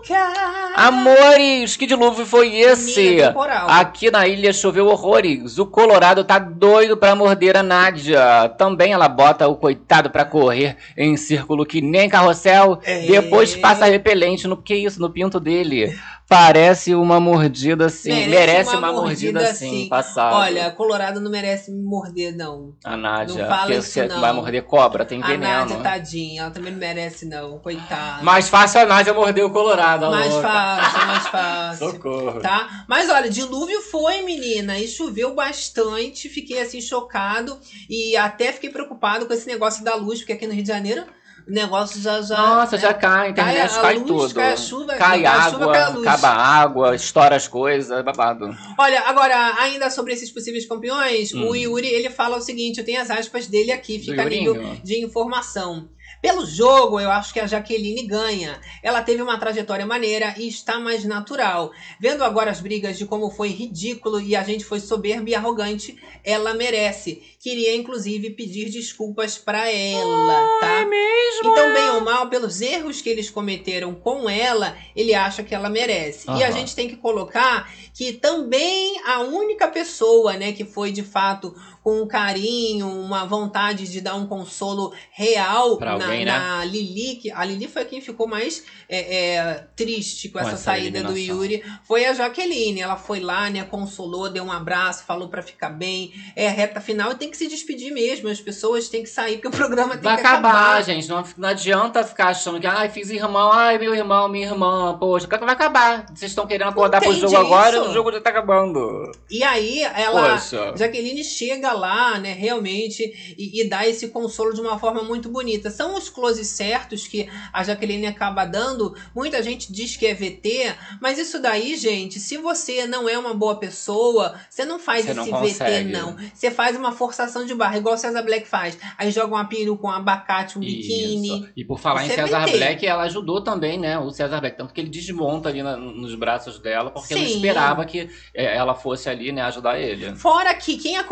Luca. Amores, que dilúvio foi esse? Aqui na ilha choveu horrores. O Colorado tá doido pra morder a Nádia. Também ela bota o coitado pra correr em círculo que nem carrossel. Depois passa repelente no que isso, no pinto dele. Parece uma mordida assim. Merece uma mordida assim, passada. Olha, Colorado não merece morder, não. A Nádia. Não fala isso, você não. Vai morder cobra, tem veneno. A Nádia, tadinha, ela também não merece, não. Coitada. Mais fácil a Nádia morder o Colorado, mais fácil. Socorro. Tá? Mas olha, dilúvio foi, menina, e choveu bastante. Fiquei assim chocado e até fiquei preocupado com esse negócio da luz, porque aqui no Rio de Janeiro o negócio já... Nossa, já cai, a internet cai tudo. Cai a chuva, cai água, cai a luz. acaba a água, estoura as coisas, é babado. Olha, agora, ainda sobre esses possíveis campeões, o Yuri, ele fala o seguinte, eu tenho as aspas dele aqui, fica a nível de informação. Pelo jogo, eu acho que a Jaqueline ganha. Ela teve uma trajetória maneira e está mais natural. Vendo agora as brigas de como foi ridículo e a gente foi soberbo e arrogante, ela merece. Queria, inclusive, pedir desculpas pra ela, tá? É mesmo? Então, bem ou mal, pelos erros que eles cometeram com ela, ele acha que ela merece. E a gente tem que colocar que também a única pessoa, né, que foi, de fato, com um carinho, uma vontade de dar um consolo real na Lili, que a Lili foi quem ficou mais triste com essa saída do Yuri, foi a Jaqueline. Ela foi lá, né, consolou, deu um abraço, falou pra ficar bem. É a reta final e tem que se despedir mesmo. As pessoas têm que sair, porque o programa tem que acabar. Vai acabar, gente. Não adianta ficar achando que, fiz irmão, meu irmão, minha irmã, poxa, vai acabar. Vocês estão querendo acordar pro jogo agora e o jogo já tá acabando. E aí, Jaqueline chega lá, né, realmente, e dá esse consolo de uma forma muito bonita. São os closes certos que a Jaqueline acaba dando. Muita gente diz que é VT, mas isso daí, gente, se você não é uma boa pessoa, você não faz esse VT, não. Você faz uma forçação de barra, igual o César Black faz. Aí joga uma peruca, um abacate, um biquíni. E por falar em César Black, ela ajudou também, né, o César Black. Tanto que ele desmonta ali nos braços dela, porque não esperava que ela fosse ali, né, ajudar ele. Fora que quem acompanha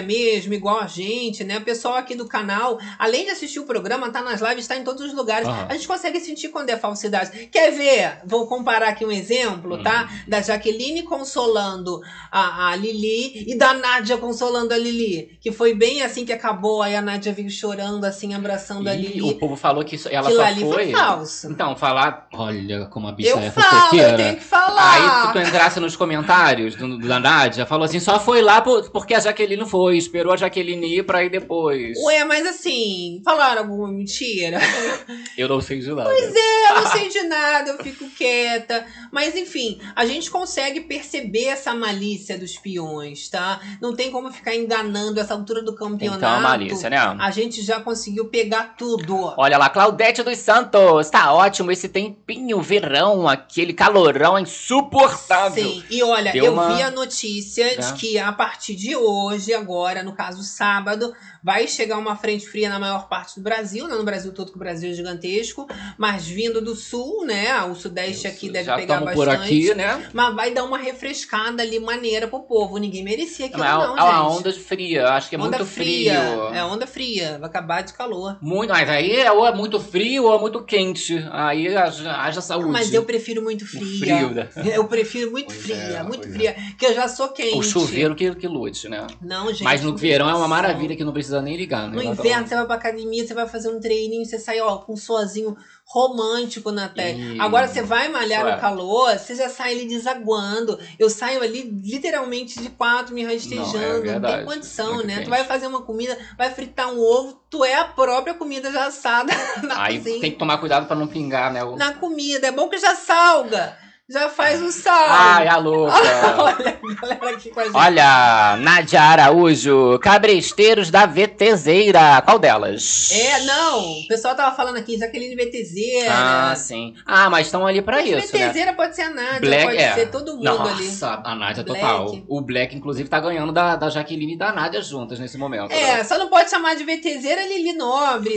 mesmo, igual a gente, né? O pessoal aqui do canal, além de assistir o programa, tá nas lives, tá em todos os lugares. A gente consegue sentir quando é falsidade. Quer ver? Vou comparar aqui um exemplo, tá? Da Jaqueline consolando a Lili e da Nádia consolando a Lili. Que foi bem assim que acabou, aí a Nádia veio chorando, assim, abraçando a Lili. O povo falou que ela Aquilo só ali foi falso. Então, falar... Olha como a bicha eu é falo, eu tenho que falar. Aí tu entrasse nos comentários da Nádia, falou assim, só foi lá porque a Jaqueline foi, esperou a Jaqueline ir pra ir depois. Ué, mas assim, falaram alguma mentira? Eu não sei de nada. Pois é, eu não sei de nada, eu fico quieta. Mas enfim, a gente consegue perceber essa malícia dos peões, tá? Não tem como ficar enganando essa altura do campeonato. Então, a malícia, né? A gente já conseguiu pegar tudo. Olha lá, Claudete dos Santos, tá ótimo esse tempinho, verão, aquele calorão insuportável. Sim, e olha, vi a notícia de que a partir de hoje, agora, no caso sábado, vai chegar uma frente fria na maior parte do Brasil, não no Brasil todo, que o Brasil é gigantesco, mas vindo do sul, né? O sudeste aqui deve pegar bastante. Por aqui, né? Mas vai dar uma refrescada ali, maneira pro povo. Ninguém merecia aquilo não, gente. A onda fria, acho que é onda muito fria, frio. É onda fria, vai acabar de calor. Muito, mas aí ou é muito frio ou é muito quente. Aí haja saúde. Mas eu prefiro muito fria. Eu prefiro muito fria, muito fria, que eu já sou quente. O chuveiro que lute, né? Não, gente. Mas no verão é uma maravilha que não precisa nem ligar, né? No inverno você vai pra academia, você vai fazer um treininho, você sai, ó, com um sozinho romântico na testa. Agora você vai malhar no calor, você já sai ali desaguando. Eu saio ali literalmente de 4 me rastejando. Não tem condição, muito né? Quente. Tu vai fazer uma comida, vai fritar um ovo, tu é a própria comida já assada na cozinha. Tem que tomar cuidado pra não pingar, né? Na comida, é bom que já salga. Já faz o sal. Ai, a louca. Olha, galera aqui com a gente. Olha, Nádia Araújo, cabresteiros da VTZeira. Qual delas? Não, o pessoal tava falando aqui, Jaqueline VTZeira. Ah, sim. Ah, mas estão ali pra isso, VTZeira né? Pode ser a Nádia, Black, pode ser todo mundo ali. Nossa, a Nádia total. O Black, inclusive, tá ganhando da Jaqueline e da Nádia juntas nesse momento. Né? Só não pode chamar de VTZeira Lili Nobre,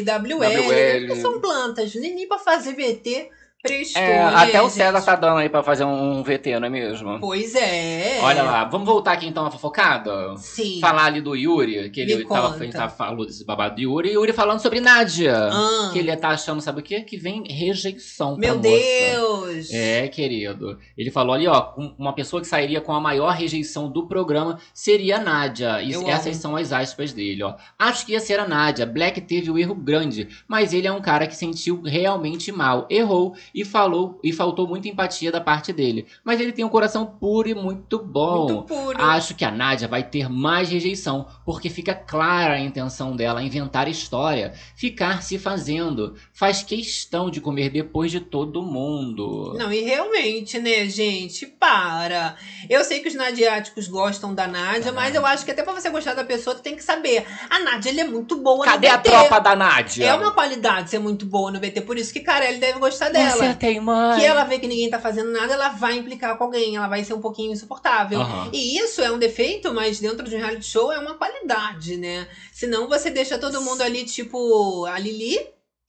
WL, porque são plantas, nem pra fazer VT. Prestou, até o gente. César tá dando aí pra fazer um VT, não é mesmo? Pois é. Olha lá, vamos voltar aqui então a fofocada? Sim. Falar ali do Yuri, que ele tava falando desse babado do Yuri. E Yuri falando sobre Nádia. Que ele tá achando, sabe o quê? Que vem rejeição pra moça. Meu Deus! Querido. Ele falou ali, ó, uma pessoa que sairia com a maior rejeição do programa seria a Nádia. E essas são as aspas dele, ó. Acho que ia ser a Nádia. Black teve um erro grande, mas ele é um cara que sentiu realmente mal. Errou. E faltou muita empatia da parte dele. Mas ele tem um coração puro e muito bom. Muito puro. Acho que a Nádia vai ter mais rejeição, porque fica clara a intenção dela, inventar história, ficar se fazendo. Faz questão de comer depois de todo mundo. Não, e realmente, né, gente? Para. Eu sei que os nadiáticos gostam da Nádia, mas eu acho que até pra você gostar da pessoa, tu tem que saber. A Nádia, ela é muito boa Cadê no a VT. tropa da Nádia? É uma qualidade ser muito boa no VT, por isso que Carelli deve gostar dela. Tem mãe. Que ela vê que ninguém tá fazendo nada, ela vai implicar com alguém, ela vai ser um pouquinho insuportável. E isso é um defeito, mas dentro de um reality show é uma qualidade, né? Senão você deixa todo mundo ali, tipo, a Lili.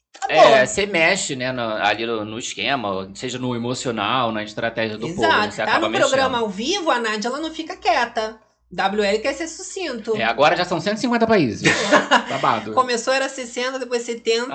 Você mexe, né, ali no esquema, seja no emocional, na estratégia do povo. Você tá no programa ao vivo, a Nádia, ela não fica quieta. WL quer ser sucinto. Agora já são 150 países. Babado. Começou era 60, depois 70.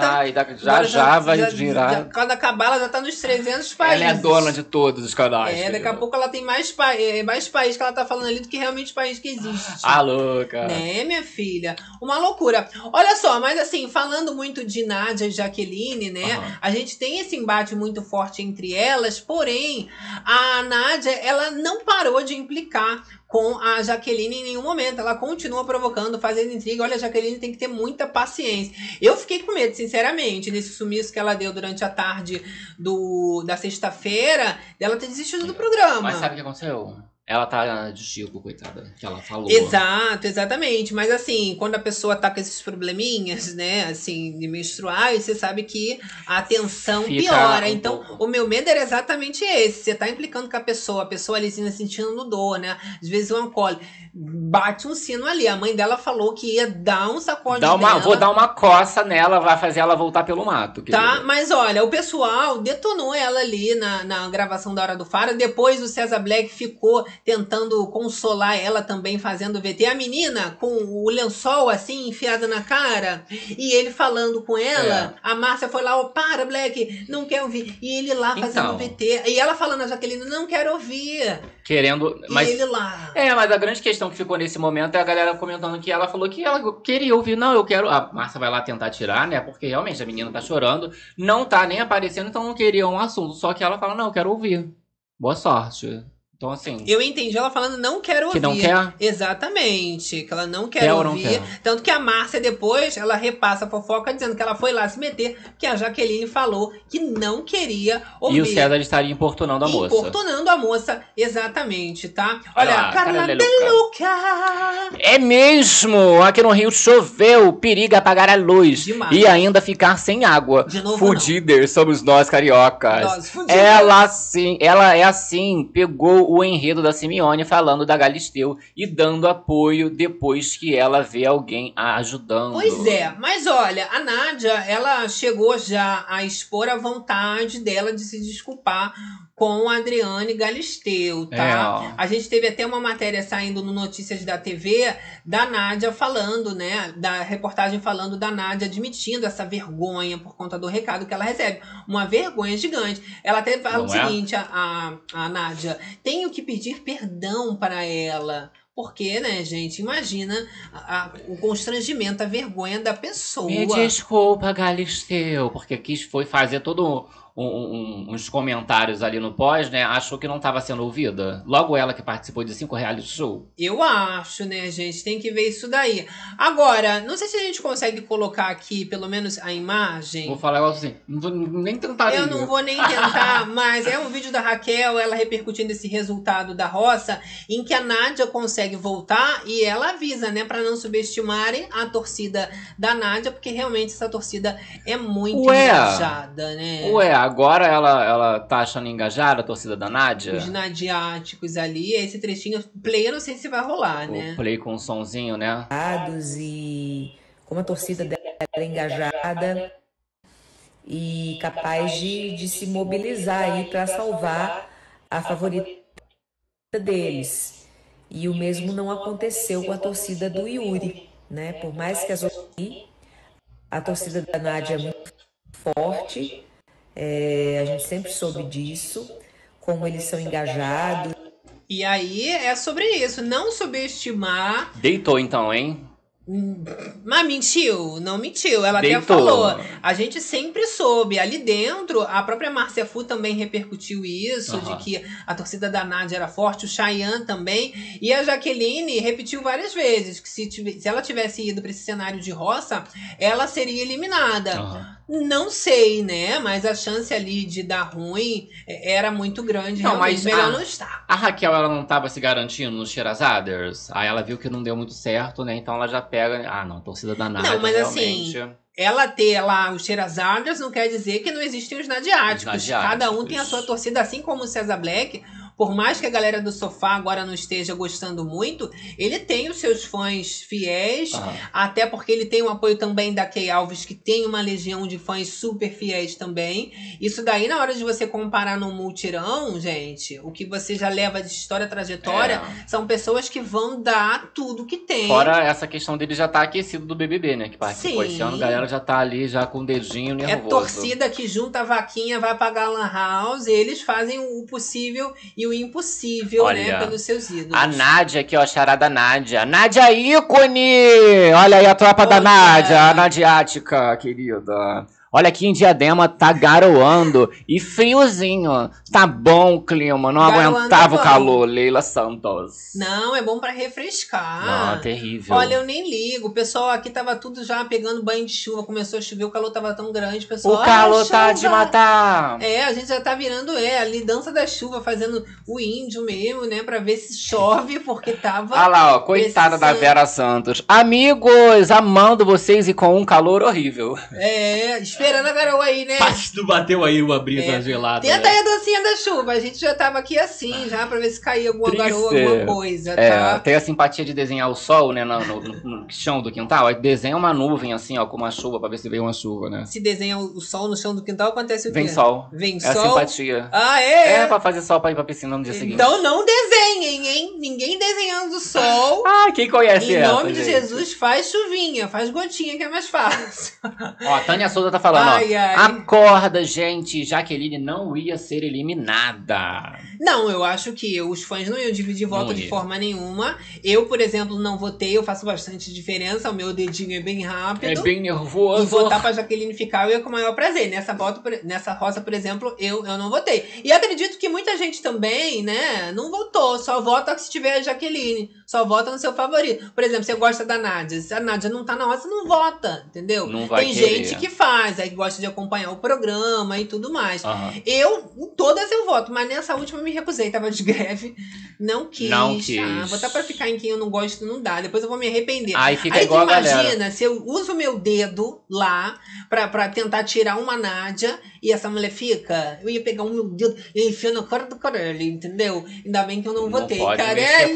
Já vai girar. Quando acabar, ela já tá nos 300 países. Ela é dona de todos os canais. Daqui a pouco ela tem mais países que ela tá falando ali do que realmente país que existe. Louca. Né, minha filha? Uma loucura. Olha só, mas assim, falando muito de Nádia e Jaqueline, né? A gente tem esse embate muito forte entre elas, porém, a Nádia, ela não parou de implicar com a Jaqueline em nenhum momento. Ela continua provocando, fazendo intriga. Olha, a Jaqueline tem que ter muita paciência. Eu fiquei com medo, sinceramente, nesse sumiço que ela deu durante a tarde da sexta-feira, dela ter desistido do programa. Mas sabe o que aconteceu? Ela tá de Chico, coitada, que ela falou. Exatamente. Mas assim, quando a pessoa tá com esses probleminhas, né, assim, de menstruais, você sabe que a atenção piora. Então, o meu medo era exatamente esse. Você tá implicando com a pessoa ali sentindo dor, né? Às vezes uma cólica. bate um sino ali. A mãe dela falou que ia dar um sacode dela. Vou dar uma coça nela, vai fazer ela voltar pelo mato. Tá, mas olha, o pessoal detonou ela ali na gravação da Hora do Faro. Depois o César Black ficou tentando consolar ela também, fazendo VT. A menina com o lençol assim, enfiado na cara, e ele falando com ela. A Márcia foi lá, para, Black, não quer ouvir. E ele lá fazendo VT. E ela falando a Jaqueline, não quero ouvir. Querendo, mas... E ele lá. Mas a grande questão que ficou nesse momento é a galera comentando que ela falou que ela queria ouvir. Não, eu quero... A Márcia vai lá tentar tirar, né? Porque realmente a menina tá chorando. Não tá nem aparecendo, então não queria um assunto. Só que ela fala, não, eu quero ouvir. Boa sorte. Então, assim... Eu entendi ela falando não quero ouvir. Que não quer? Exatamente. Que ela não quer ouvir. Não quer. Tanto que a Márcia depois, ela repassa a fofoca dizendo que ela foi lá se meter, porque a Jaqueline falou que não queria ouvir. E o César estaria importunando a moça. Importunando a moça, exatamente, tá? Olha, Carla De Luca. É mesmo! Aqui no Rio choveu, periga apagar a luz. Demais. E ainda ficar sem água. De novo, Fudider, somos nós cariocas. Ela é assim, pegou o enredo da Simeone falando da Galisteu e dando apoio depois que ela vê alguém ajudando. Pois é, mas olha, a Nádia, ela chegou já a expor a vontade dela de se desculpar com a Adriane Galisteu, tá? A gente teve até uma matéria saindo no Notícias da TV da Nádia falando, né? Da reportagem falando da Nádia admitindo essa vergonha por conta do recado que ela recebe. Uma vergonha gigante. Ela até fala o seguinte, a Nádia, tenho que pedir perdão para ela. Porque, né, gente, imagina o constrangimento, a vergonha da pessoa. Me desculpa, Galisteu, porque foi fazer todo uns comentários ali no pós, né? Achou que não estava sendo ouvida. Logo ela que participou de 5 reality show. Eu acho, né, gente? Tem que ver isso daí. Agora, não sei se a gente consegue colocar aqui, pelo menos, a imagem. Vou falar igual assim, não vou nem tentar. Eu não vou nem tentar, mas é um vídeo da Raquel, ela repercutindo esse resultado da roça, em que a Nádia consegue voltar e ela avisa, né, para não subestimarem a torcida da Nádia, porque realmente essa torcida é muito engajada, né? Agora ela tá achando engajada a torcida da Nádia? Os nadiáticos ali, esse trechinho, play, eu não sei se vai rolar, né? Play com um sonzinho, né? E como a torcida dela é engajada e capaz de se mobilizar aí para salvar a favorita deles. E o mesmo não aconteceu com a torcida do Yuri, né? Por mais que a torcida da Nádia é muito forte, a gente sempre soube disso, como eles são engajados. E aí é sobre isso, não subestimar. Deitou então, hein? Mas mentiu, não mentiu, ela Deitou. Até falou, a gente sempre soube, ali dentro, a própria Márcia Fu também repercutiu isso, de que a torcida da Nádia era forte, o Chayanne também, e a Jaqueline repetiu várias vezes, que se ela tivesse ido para esse cenário de roça, ela seria eliminada. Não sei, né, mas a chance ali de dar ruim era muito grande, não, mas melhor não estar. A Raquel, ela não estava se garantindo nos Sherazaders, aí ela viu que não deu muito certo, né, então ela já pega, não, a torcida da Nádia, não, mas realmente... assim, ela ter lá os Sherazaders não quer dizer que não existem os nadiáticos. Cada um tem a sua torcida, assim como o César Black. Por mais que a galera do sofá agora não esteja gostando muito, ele tem os seus fãs fiéis, até porque ele tem o apoio também da Kay Alves, que tem uma legião de fãs super fiéis também. Isso daí, na hora de você comparar no multirão, gente, o que você já leva de história, trajetória, são pessoas que vão dar tudo que tem. Fora essa questão dele já tá aquecido do BBB, né, que participou esse ano, a galera já tá ali já com o dedinho nervoso. É torcida que junta a vaquinha, vai pagar lan house, eles fazem o possível e o impossível, né, pelos seus ídolos. A Nádia aqui, ó, a charada Nádia. Nádia ícone! Olha aí a tropa da Nádia, a nadiática, querida. Olha aqui em Diadema, tá garoando e friozinho. Tá bom o clima, não aguentava o calor, Leila Santos. Não, é bom pra refrescar. Não, terrível. Olha, eu nem ligo. O pessoal aqui tava tudo já pegando banho de chuva. Começou a chover, o calor tava tão grande. Pessoal, o calor tá de matar. A gente já tá virando, ali, dança da chuva, fazendo o índio mesmo, né? Pra ver se chove, porque tava... Olha lá, ó, coitada da Vera Santos. Amigos, amando vocês e com um calor horrível. esperando a garoa aí, né? Não bateu aí uma brisa gelada. Tenta aí a dancinha da chuva. A gente já tava aqui assim, já, pra ver se caía alguma garoa, alguma coisa, tá? Tem a simpatia de desenhar o sol, né, no chão do quintal. Aí desenha uma nuvem assim, ó, com uma chuva, pra ver se vem uma chuva, né? Se desenha o sol no chão do quintal, acontece o quê? Vem sol. Vem sol. É a simpatia. Ah, é? É pra fazer sol pra ir pra piscina no dia seguinte. Então não desenhem, hein? Ninguém desenhando sol. Quem conhece essa, Em nome de Jesus, faz chuvinha, faz gotinha, que é mais fácil. Ó, a Tânia Souza tá falando, ai. Acorda, gente, Jaqueline não ia ser eliminada. Não, eu acho que os fãs não iam dividir voto de forma nenhuma. Eu, por exemplo, não votei, eu faço bastante diferença, o meu dedinho é bem rápido. É bem nervoso. E votar pra Jaqueline ficar, eu ia com o maior prazer. Nessa roça, por exemplo, eu não votei. E acredito que muita gente também, né, não votou, só vota se tiver a Jaqueline. Só vota no seu favorito. Por exemplo, você gosta da Nádia. Se a Nádia não tá na roça, não vota, entendeu? Não vai Tem querer. gente que faz, aí gosta de acompanhar o programa e tudo mais. Eu, em todas eu voto, mas nessa última eu me recusei, tava de greve. Não quis. Votar pra ficar em quem eu não gosto não dá. Depois eu vou me arrepender. Aí fica igual tu imagina, a galera. se eu uso meu dedo lá pra tentar tirar uma Nádia e essa mulher fica, eu ia pegar o meu dedo e enfiar na cara do Carelli, entendeu? Ainda bem que eu não votei. Carelli!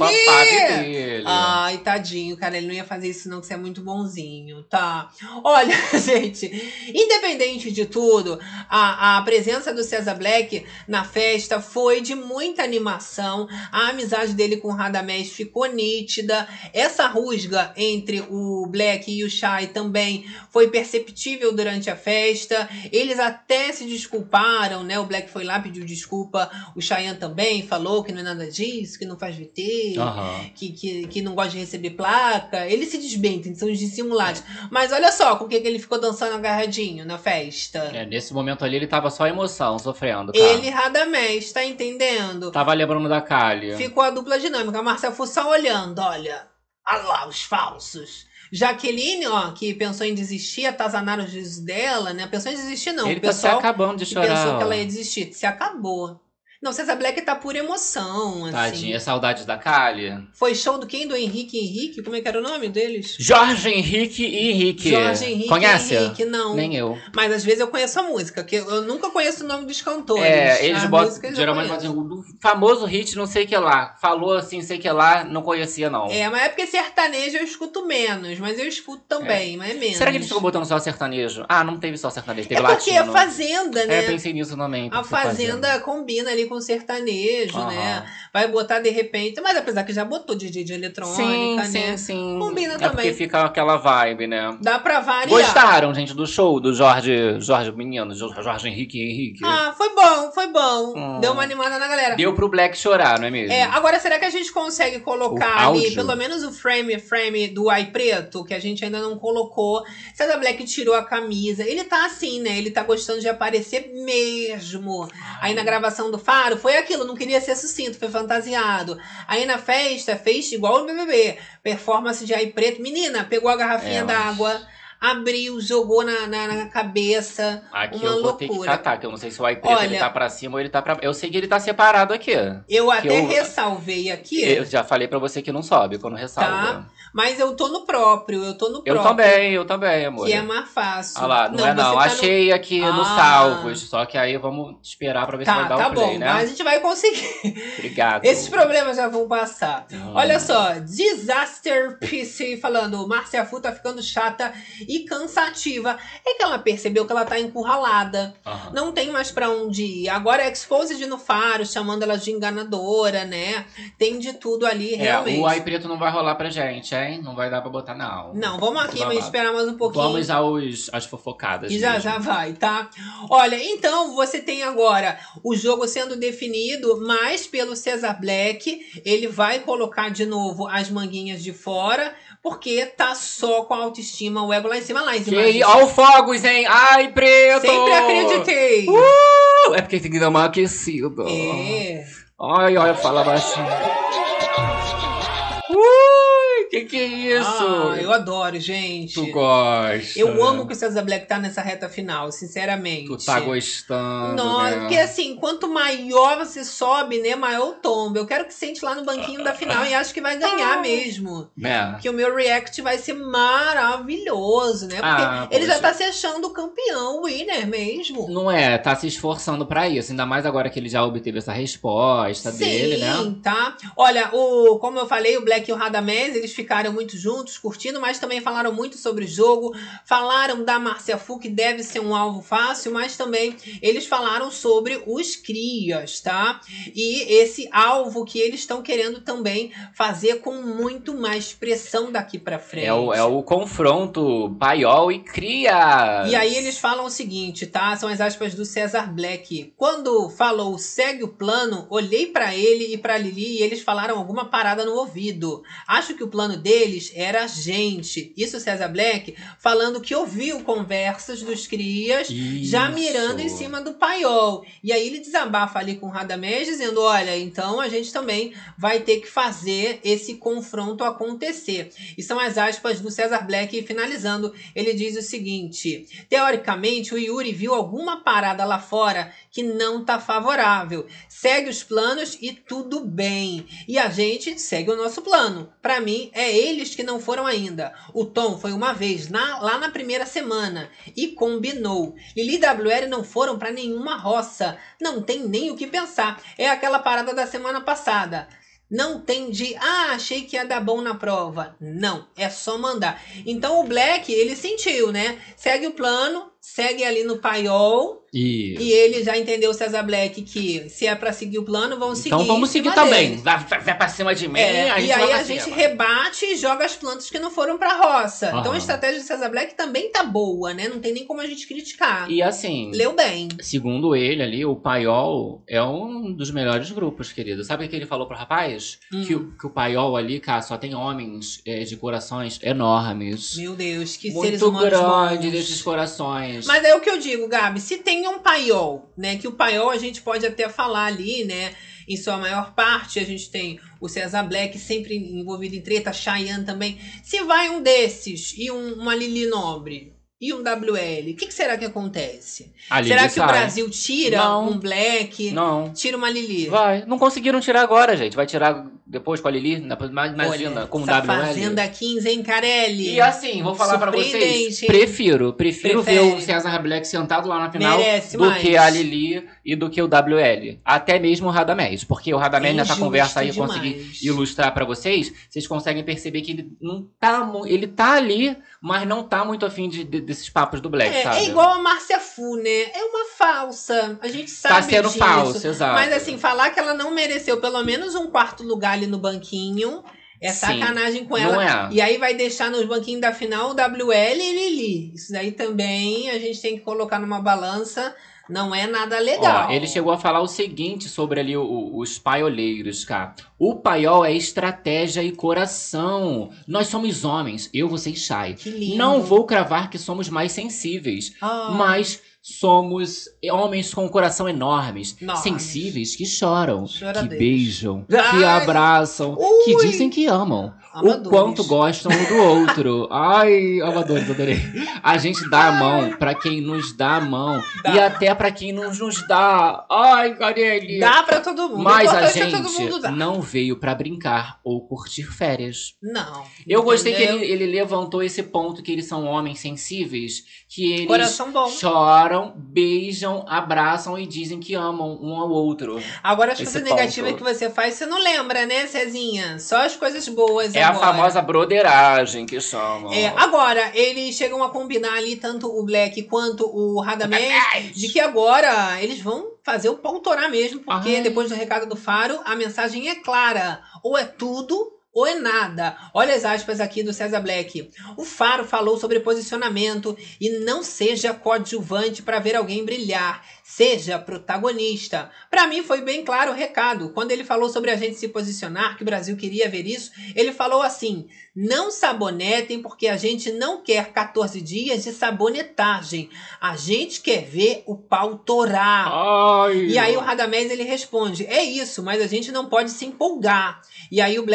Ai, tadinho, cara, ele não ia fazer isso não, que você é muito bonzinho, tá? Olha, gente, independente de tudo, a presença do César Black na festa foi de muita animação, a amizade dele com o Radamés ficou nítida, essa rusga entre o Black e o Chay também foi perceptível durante a festa, eles até se desculparam, né? O Black foi lá, pediu desculpa, o Chayanne também falou que não é nada disso, que não faz VT, que não gosta de receber placa. Eles se desmentem, são os dissimulados. Mas olha só com o que ele ficou dançando agarradinho na festa. Nesse momento ali ele tava só emoção, sofrendo. Ele e Radamés, tá entendendo? Tava lembrando da Kali. Ficou a dupla dinâmica. A Marcel foi só olhando, olha lá, os falsos. Jaqueline, ó, que pensou em desistir, atazanaram os risos dela, né? Pensou em desistir, não. Ele o pessoal tá se acabando de chorar. Pensou que ela ia desistir. Se acabou. Não, César Black tá por emoção, assim. Tadinha, saudade da Kali. Foi show do quem? Do Henrique e Henrique? Como é que era o nome deles? Jorge Henrique e Henrique. Jorge Henrique Conhece? e Henrique, não. Nem eu. Mas às vezes eu conheço a música, que eu nunca conheço o nome dos cantores. Eles botam, geralmente fazem o famoso hit não sei o que lá. Falou assim, sei que lá, não conhecia não. Mas é porque sertanejo eu escuto menos, mas eu escuto também, mas é menos. Será que eles ficam botando só sertanejo? Não teve só sertanejo, teve porque latino. É Fazenda, né? Pensei nisso também. A Fazenda combina ali com sertanejo, né? Vai botar de repente, mas apesar que já botou DJ de eletrônica, né? Sim. Combina também. Porque fica aquela vibe, né? Dá pra variar. Gostaram, gente, do show do Jorge menino, Jorge Henrique e Henrique? Foi bom. Deu uma animada na galera. Deu pro Black chorar, não é mesmo? Agora será que a gente consegue colocar ali, pelo menos o frame do Ai Preto, que a gente ainda não colocou. César Black tirou a camisa. Ele tá assim, né? Ele tá gostando de aparecer mesmo. Aí na gravação do Faro, foi aquilo, não queria ser sucinto, foi fantasiado. Aí na festa, fez igual o BBB. Performance de Ai Preto. Menina, pegou a garrafinha d'água, abriu, jogou na cabeça. Aqui uma eu vou loucura. ter que catar, que eu não sei se o Ai Preto ele tá pra cima ou ele tá pra... Eu sei que ele tá separado aqui. Eu até ressalvei aqui. Eu já falei pra você que não sobe quando ressalva. Tá, mas eu tô no próprio, Eu também, amor. Que é mais fácil. Ah lá, não. Achei aqui nos salvos. Só que aí vamos esperar pra ver se vai dar o play, bom, né? mas a gente vai conseguir. Obrigado. Esses problemas já vão passar. Olha só, Disaster PC falando, Márcia Fu tá ficando chata e cansativa. É que ela percebeu que ela tá encurralada. Não tem mais pra onde ir. Agora é Exposed no Faro, chamando ela de enganadora, né? Tem de tudo ali, realmente. O Ai Preto não vai rolar pra gente, hein? Não vai dar pra botar, não. Não, vamos aqui, mas esperar mais um pouquinho. Vamos às fofocadas. E já vai, tá? Olha, então você tem agora o jogo sendo definido mais pelo César Black. Ele vai colocar de novo as manguinhas de fora, porque tá só com a autoestima, o ego lá em cima. Ó o fogos, hein? Ai, Preto! Sempre acreditei. É porque tem que dar uma aquecida. Ai, fala baixinho. Que é isso? Eu adoro, gente. Tu gosta. Eu amo que o César Black tá nessa reta final, sinceramente. Tu tá gostando, Nossa, né? porque assim, quanto maior você sobe, né, maior o tombo. Eu quero que sente lá no banquinho da final e acho que vai ganhar mesmo. Que o meu react vai ser maravilhoso, né? Porque ele já tá se achando o campeão, o winner mesmo. Não é, tá se esforçando pra isso. Ainda mais agora que ele já obteve essa resposta dele, né? Sim, tá? Olha, como eu falei, o Black e o Radamés, eles ficaram muito juntos, curtindo, mas também falaram muito sobre o jogo. Falaram da Márcia Fu, que deve ser um alvo fácil, mas também eles falaram sobre os crias, tá? E esse alvo que eles estão querendo também fazer com muito mais pressão daqui pra frente. É o confronto Paiol e Crias. E aí eles falam o seguinte, tá? São as aspas do César Black. Quando falou segue o plano, olhei pra ele e pra Lili e eles falaram alguma parada no ouvido. Acho que o plano deles era a gente. Isso César Black falando que ouviu conversas dos crias já mirando em cima do Paiol. E aí ele desabafa ali com o Radamés dizendo, olha, então a gente também vai ter que fazer esse confronto acontecer. E são as aspas do César Black finalizando. Ele diz o seguinte, teoricamente o Yuri viu alguma parada lá fora que não tá favorável. Segue os planos e tudo bem. E a gente segue o nosso plano. Pra mim, é eles que não foram ainda. O Tom foi uma vez, lá na primeira semana, e combinou. Lili e WL não foram pra nenhuma roça. Não tem nem o que pensar. É aquela parada da semana passada. Não tem achei que ia dar bom na prova. Não, é só mandar. Então o Black, ele sentiu, né? Segue o plano, segue ali no Paiol. E ele já entendeu, o César Black, que se é pra seguir o plano, vão seguir. Então vamos seguir também. Vai pra cima de mim, a gente e aí vai a gente rebate e joga as plantas que não foram pra roça. Então a estratégia do César Black também tá boa, né? Não tem nem como a gente criticar. E assim... Leu bem. Segundo ele ali, o Paiol é um dos melhores grupos, querido. Sabe o que ele falou pro rapaz? Que o Paiol ali, cara, só tem homens de corações enormes. Meu Deus, que muito seres humanos grandes bons. esses corações. Mas é o que eu digo, Gabi, se tem um Paiol, né, que o Paiol a gente pode até falar ali, né, em sua maior parte, a gente tem o César Black sempre envolvido em treta, Cheyenne também. Se vai um desses e uma Lili Nobre e um WL, o que será que acontece? Será que o Brasil tira um Black? Não. Tira uma Lili? Vai. Não conseguiram tirar agora, gente. Vai tirar depois com a Lili? Imagina, olha, com o essa WL. Fazenda 15, hein, Carelli? E assim, vou falar pra vocês. Prefiro ver o César Black sentado lá na final que a Lili e do que o WL. Até mesmo o Radamés. Porque o Radamés nessa conversa aí, eu consegui ilustrar pra vocês. Vocês conseguem perceber que ele não tá... Ele tá ali, mas não tá muito afim desses papos do Black, sabe? É igual a Márcia Fu, né? É uma falsa. A gente sabe tá sendo disso. falsa, exato. Mas assim, falar que ela não mereceu pelo menos um quarto lugar ali no banquinho é sacanagem com ela. Não é. E aí vai deixar nos banquinhos da final o WL e Lili. Isso daí também a gente tem que colocar numa balança. Não é nada legal. Ó, ele chegou a falar o seguinte sobre ali os paioleiros, cara. O paiol é estratégia e coração. Nós somos homens, eu, você e Chay. Que lindo. Não vou cravar que somos mais sensíveis, mas somos homens com um coração enormes, sensíveis, que choram, que beijam, que abraçam, que dizem que amam. Amadores. O quanto gostam um do outro. Ai, amadores, adorei. A gente dá a mão pra quem nos dá a mão. E até pra quem não nos dá. Ai, Carelli. Dá pra todo mundo. Mas a gente não veio pra brincar ou curtir férias. Não. Eu gostei que ele levantou esse ponto que eles são homens sensíveis. Que eles choram, beijam, abraçam e dizem que amam um ao outro. Agora as coisas negativas que você faz, você não lembra, né, Cezinha? Só as coisas boas. É agora a famosa broderagem que chamam. Agora, eles chegam a combinar ali, tanto o Black quanto o Radamés, de que agora eles vão fazer o pau torar mesmo, porque depois do recado do Faro, a mensagem é clara. Ou é tudo, ou é nada. Olha as aspas aqui do César Black. O Faro falou sobre posicionamento e não seja coadjuvante para ver alguém brilhar. Seja protagonista. Para mim foi bem claro o recado. Quando ele falou sobre a gente se posicionar, que o Brasil queria ver isso, ele falou assim: não sabonetem porque a gente não quer 14 dias de sabonetagem. A gente quer ver o pau torar. E aí o Radamés ele responde: é isso, mas a gente não pode se empolgar. E aí o Black ele finaliza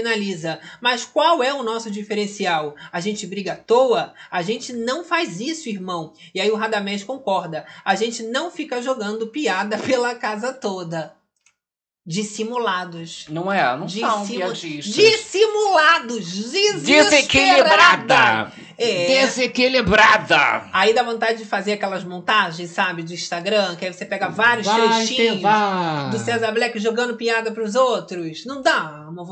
finaliza: mas qual é o nosso diferencial? A gente briga à toa? A gente não faz isso, irmão. E aí o Radamés concorda: a gente não fica jogando piada pela casa toda. Dissimulados. Não é? Não são piadistas. Dissimulados. Desequilibrada. Desequilibrada. Aí dá vontade de fazer aquelas montagens, sabe, do Instagram, que aí você pega vários trechinhos do César Black jogando piada pros outros. Não dá uma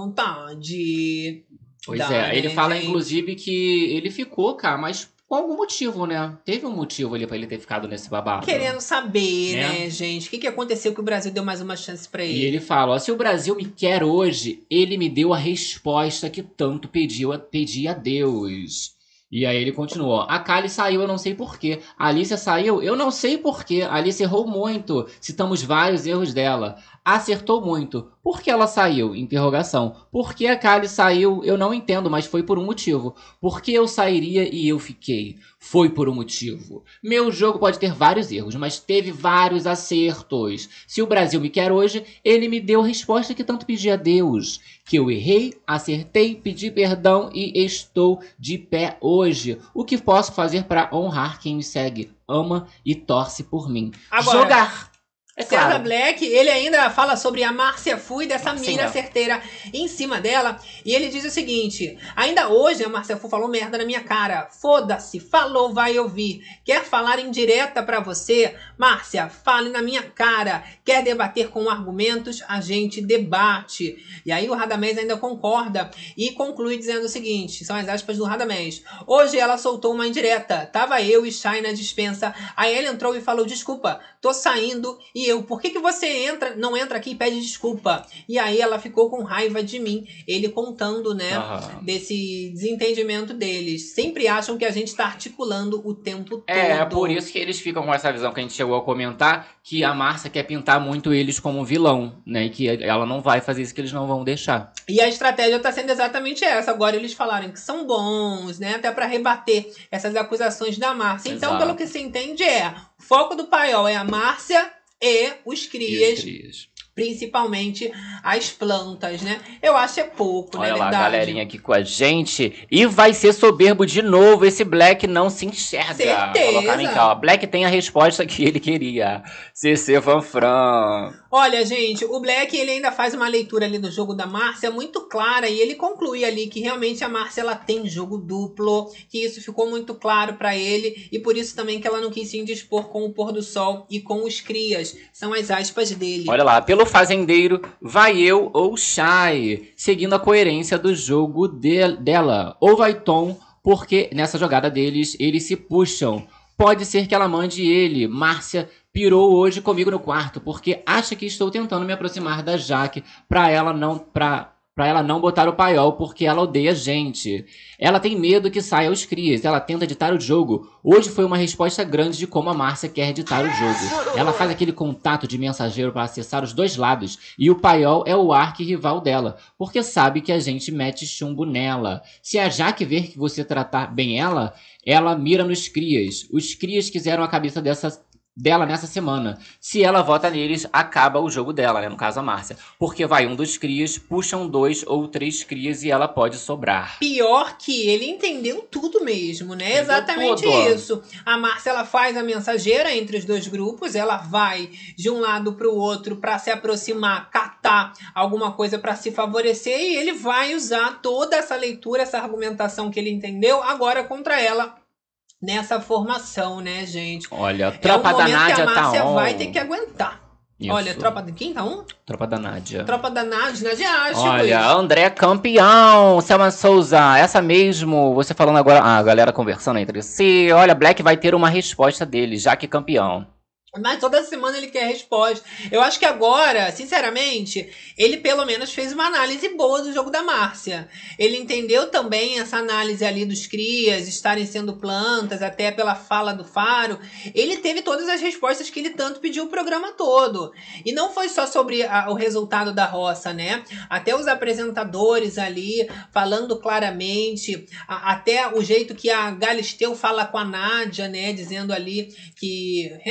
vontade. Pois é, ele fala, inclusive, que ele ficou, cara, mas com algum motivo, né? Teve um motivo ali pra ele ter ficado nesse babado. Querendo saber, né, gente? O que aconteceu que o Brasil deu mais uma chance pra ele? E ele fala, ó, se o Brasil me quer hoje, ele me deu a resposta que tanto pedi a Deus. E aí ele continuou, a Kali saiu, eu não sei porquê. A Alicia saiu, eu não sei porquê. A Alicia errou muito, citamos vários erros dela. Acertou muito. Por que ela saiu? Interrogação. Por que a Kali saiu? Eu não entendo, mas foi por um motivo. Por que eu sairia e eu fiquei? Foi por um motivo. Meu jogo pode ter vários erros, mas teve vários acertos. Se o Brasil me quer hoje, ele me deu a resposta que tanto pedi a Deus. Que eu errei, acertei, pedi perdão e estou de pé hoje. O que posso fazer para honrar quem me segue, ama e torce por mim? Agora, jogar. É César claro. Black, ele ainda fala sobre a Márcia Fu e dessa mira certeira em cima dela. E ele diz o seguinte: ainda hoje a Márcia Fu falou merda na minha cara. Foda-se, falou, vai ouvir. Quer falar em direta pra você? Márcia, fale na minha cara. Quer debater com argumentos? A gente debate. E aí o Radamés ainda concorda e conclui dizendo o seguinte, são as aspas do Radamés: hoje ela soltou uma indireta. Tava eu e Chay na dispensa. Aí ele entrou e falou: desculpa, tô saindo. E eu, por que você não entra aqui e pede desculpa? E aí ela ficou com raiva de mim. Ele contando, né, desse desentendimento deles. Sempre acham que a gente tá articulando o tempo todo. É por isso que eles ficam com essa visão que a gente chegou a comentar, que a Márcia quer pintar muito eles como vilão, né? E que ela não vai fazer isso, que eles não vão deixar. E a estratégia tá sendo exatamente essa. Agora eles falaram que são bons, né? Até pra rebater essas acusações da Márcia. Então, Exato. pelo que se entende o foco do paiol é a Márcia e os crias. Principalmente as plantas, né? Eu acho pouco, Olha né? lá, Verdade. a galerinha aqui com a gente. E vai ser soberbo de novo. Esse Black não se enxerga. Certeza. Colocaram aqui, ó. Black tem a resposta que ele queria. CC Fanfran. Olha, gente, o Black, ele ainda faz uma leitura ali do jogo da Márcia muito clara e ele conclui ali que realmente a Márcia, ela tem jogo duplo, que isso ficou muito claro pra ele e por isso também que ela não quis se indispor com o pôr do sol e com os crias. São as aspas dele. Olha lá, pelo fazendeiro, vai eu ou Chay, seguindo a coerência do jogo dela. Ou vai Tom, porque nessa jogada deles, eles se puxam. Pode ser que ela mande ele. Márcia pirou hoje comigo no quarto, porque acha que estou tentando me aproximar da Jaque pra ela não botar o paiol, porque ela odeia gente. Ela tem medo que saia os crias, ela tenta editar o jogo. Hoje foi uma resposta grande de como a Márcia quer editar o jogo. Ela faz aquele contato de mensageiro para acessar os dois lados, e o paiol é o arqui-rival dela, porque sabe que a gente mete chumbo nela. Se a Jaque ver que você tratar bem ela mira nos crias. Os crias quiseram a cabeça dela nessa semana. Se ela vota neles, acaba o jogo dela, né? No caso a Márcia. Porque vai um dos crias, puxam 2 ou 3 crias e ela pode sobrar. Pior que ele entendeu tudo mesmo, né? Entendeu Exatamente tudo. isso. A Márcia, ela faz a mensageira entre os dois grupos, ela vai de um lado pro outro pra se aproximar, catar alguma coisa pra se favorecer e ele vai usar toda essa leitura, essa argumentação que ele entendeu agora contra ela. Nessa formação, né, gente? Olha, a tropa da Nádia que a Márcia tá on. vai ter que aguentar. Isso. Olha, tropa de quem tá on? Tropa da Nádia. Tropa da Nádia, acho. Olha, André campeão, Selma Souza, essa mesmo, você falando agora, a galera conversando entre si, olha, Black vai ter uma resposta dele, já que campeão. Mas toda semana ele quer resposta. Eu acho que agora, sinceramente, ele pelo menos fez uma análise boa do jogo da Márcia. Ele entendeu também essa análise ali dos crias estarem sendo plantas, até pela fala do Faro. Ele teve todas as respostas que ele tanto pediu o programa todo. E não foi só sobre o resultado da roça, né? Até os apresentadores ali falando claramente, até o jeito que a Galisteu fala com a Nádia, né? Dizendo ali que realmente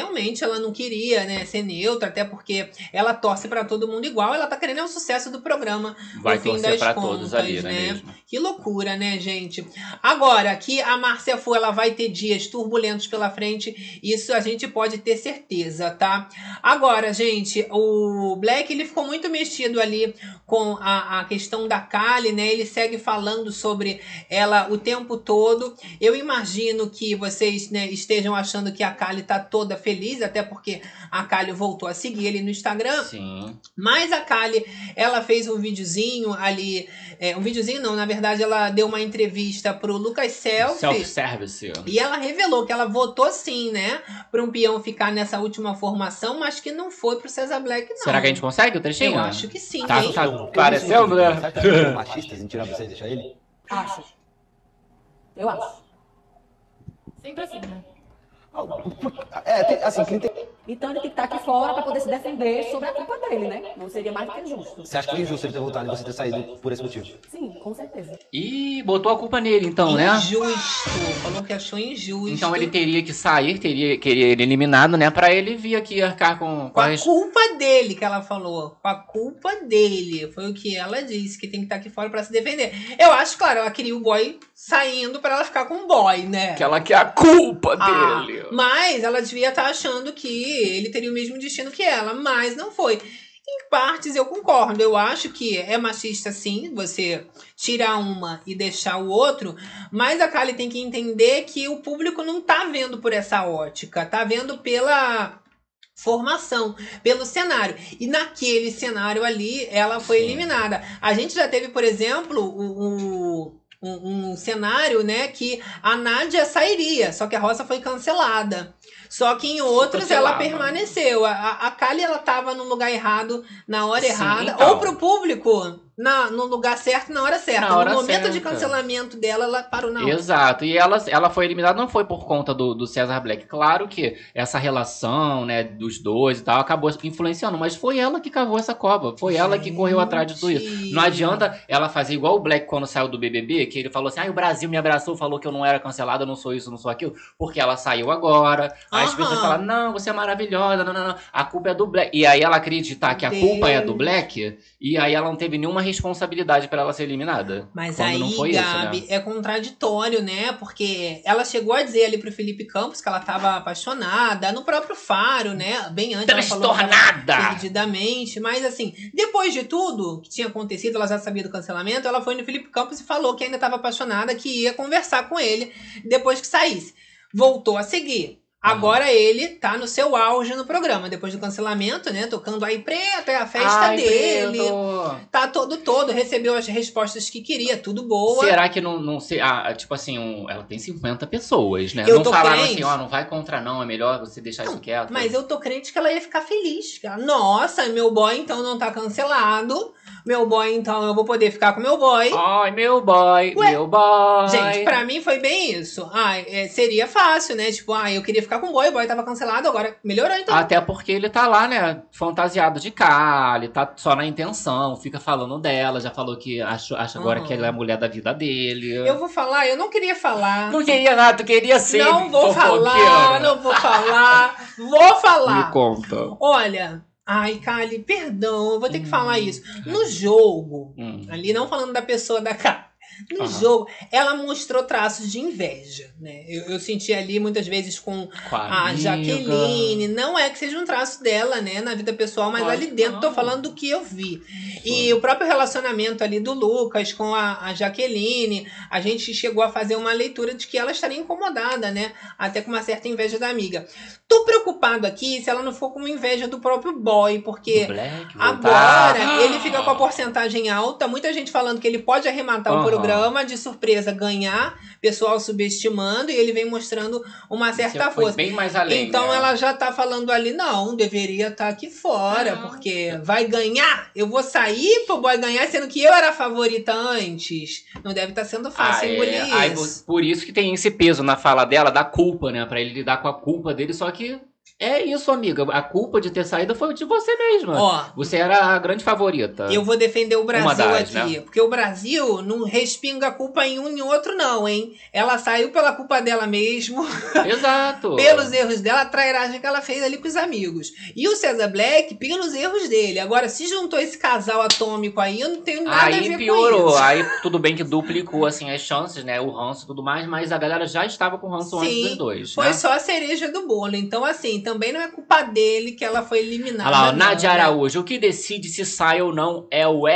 ela não queria, né, ser neutra, até porque ela torce pra todo mundo igual, ela tá querendo o sucesso do programa. Vai torcer pra todos ali, não é mesmo? Que loucura, né, gente? Agora, que a Márcia Fu, ela vai ter dias turbulentos pela frente, isso a gente pode ter certeza, tá? Agora, gente, o Black, ele ficou muito mexido ali com a questão da Kali, né? Ele segue falando sobre ela o tempo todo. Eu imagino que vocês, né, estejam achando que a Kali tá toda feliz, até porque a Kali voltou a seguir ele no Instagram. Sim. Mas a Kali, ela fez um videozinho ali, um videozinho não, na verdade ela deu uma entrevista pro Lucas Self-Service. E ela revelou que ela votou sim, né, para um peão ficar nessa última formação, mas que não foi pro Cesar Black, não. Será que a gente consegue o trechinho? Eu acho que sim, tá, hein? tá parecendo, né? Será que são machistas em tirar você e deixar ele? Acho. Eu acho. Sempre assim, né? Assim, quem tem... Então ele tem que estar aqui fora para poder se defender sobre a culpa dele, né? Não seria mais do que justo. Você acha que é injusto ele ter voltado e você ter saído por esse motivo? Sim, com certeza. E botou a culpa nele, então, né? Injusto. Falou que achou injusto. Então ele teria que sair, queria ele eliminado, né? Pra ele vir aqui arcar com a culpa dele, que ela falou. Com a culpa dele. Foi o que ela disse, que tem que estar aqui fora pra se defender. Eu acho, claro, ela queria o boy saindo pra ela ficar com o boy, né? Que ela quer a culpa dele. Mas ela devia estar achando que ele teria o mesmo destino que ela, mas não foi. Em partes eu concordo, eu acho que é machista sim, você tirar uma e deixar o outro, mas a Kali tem que entender que o público não tá vendo por essa ótica, tá vendo pela formação, pelo cenário. E naquele cenário ali, ela foi eliminada. A gente já teve, por exemplo, um cenário, né, que a Nádia sairia, só que a Rosa foi cancelada. Só que em outros ela permaneceu. A Kali, ela tava no lugar errado, na hora errada. Então. Ou pro público, no lugar certo, na hora certa. No momento de cancelamento dela, ela parou na hora. Exato. E ela foi eliminada, não foi por conta do Cesar Black. Claro que essa relação, né, dos dois e tal, acabou influenciando. Mas foi ela que cavou essa cova. Foi ela que correu atrás de tudo isso. Não adianta ela fazer igual o Black quando saiu do BBB, que ele falou assim, o Brasil me abraçou, falou que eu não era cancelada, eu não sou isso, não sou aquilo. Porque ela saiu agora. As pessoas falam, não, você é maravilhosa, não. A culpa é do Black. E aí ela acreditar que a culpa é do Black, e aí ela não teve nenhuma responsabilidade pra ela ser eliminada. Mas aí, não foi Gabi, isso, né? É contraditório, né? Porque ela chegou a dizer ali pro Felipe Campos que ela tava apaixonada, no próprio Faro, né? Bem antes ela falou perdidamente. Mas assim, depois de tudo que tinha acontecido, ela já sabia do cancelamento, ela foi no Felipe Campos e falou que ainda tava apaixonada, que ia conversar com ele depois que saísse. Voltou a seguir. Agora ele tá no seu auge no programa, depois do cancelamento, né? Tocando aí Preto, é a festa dele. Preto. Tá todo, recebeu as respostas que queria, tudo boa. Será que não sei, tipo assim, ela tem 50 pessoas, né? Não falaram crente. Assim, não vai contra não, é melhor você deixar isso quieto. Mas eu tô crente que ela ia ficar feliz. Nossa, meu boy então não tá cancelado. Meu boy, então, eu vou poder ficar com meu boy. Ai, meu boy, meu boy. Gente, pra mim foi bem isso. Seria fácil, né? Tipo, eu queria ficar com o boy tava cancelado, agora melhorou então. Até porque ele tá lá, né, fantasiado de Kali, tá só na intenção, fica falando dela, já falou que acha agora que ela é a mulher da vida dele. Eu vou falar, eu não queria falar. Não queria nada, tu queria ser. Não vou falar. Vou falar. Me conta. Olha... Ai, Kali, perdão, eu vou ter que falar isso. No jogo, ali não falando da pessoa da Kali, no jogo, ela mostrou traços de inveja, né? Eu senti ali muitas vezes com a Jaqueline. Não é que seja um traço dela, né, na vida pessoal, mas ali dentro tô falando do que eu vi. E o próprio relacionamento ali do Lucas com a Jaqueline, a gente chegou a fazer uma leitura de que ela estaria incomodada, né? Até com uma certa inveja da amiga. Tô preocupado aqui se ela não for com inveja do próprio boy, porque agora ele fica com a porcentagem alta, muita gente falando que ele pode arrematar o programa, de surpresa ganhar, pessoal subestimando, e ele vem mostrando uma certa força. Bem mais além, então ela já tá falando ali, não, deveria estar aqui fora, porque vai ganhar, eu vou sair pro boy ganhar, sendo que eu era a favorita antes. Não deve estar sendo fácil engolir isso. Por isso que tem esse peso na fala dela, da culpa, né, pra ele lidar com a culpa dele, só que É isso, amiga. A culpa de ter saído foi de você mesma. Ó, Você era a grande favorita. eu vou defender o Brasil das, aqui. né? Porque o Brasil não respinga a culpa em um e outro, não, hein? Ela saiu pela culpa dela mesmo. Exato. Pelos erros dela, a trairagem que ela fez ali com os amigos. E o César Black, pelos erros dele. Agora, se juntou esse casal atômico aí, eu não tenho nada a ver Aí com piorou. isso. Aí tudo bem que duplicou assim as chances, né? O ranço e tudo mais, mas a galera já estava com ranço antes dos dois, foi né? só a cereja do bolo. Então, assim, também não é culpa dele que ela foi eliminada. Olha lá, ó, não, Nádia né? Araújo, o que decide se sai ou não é o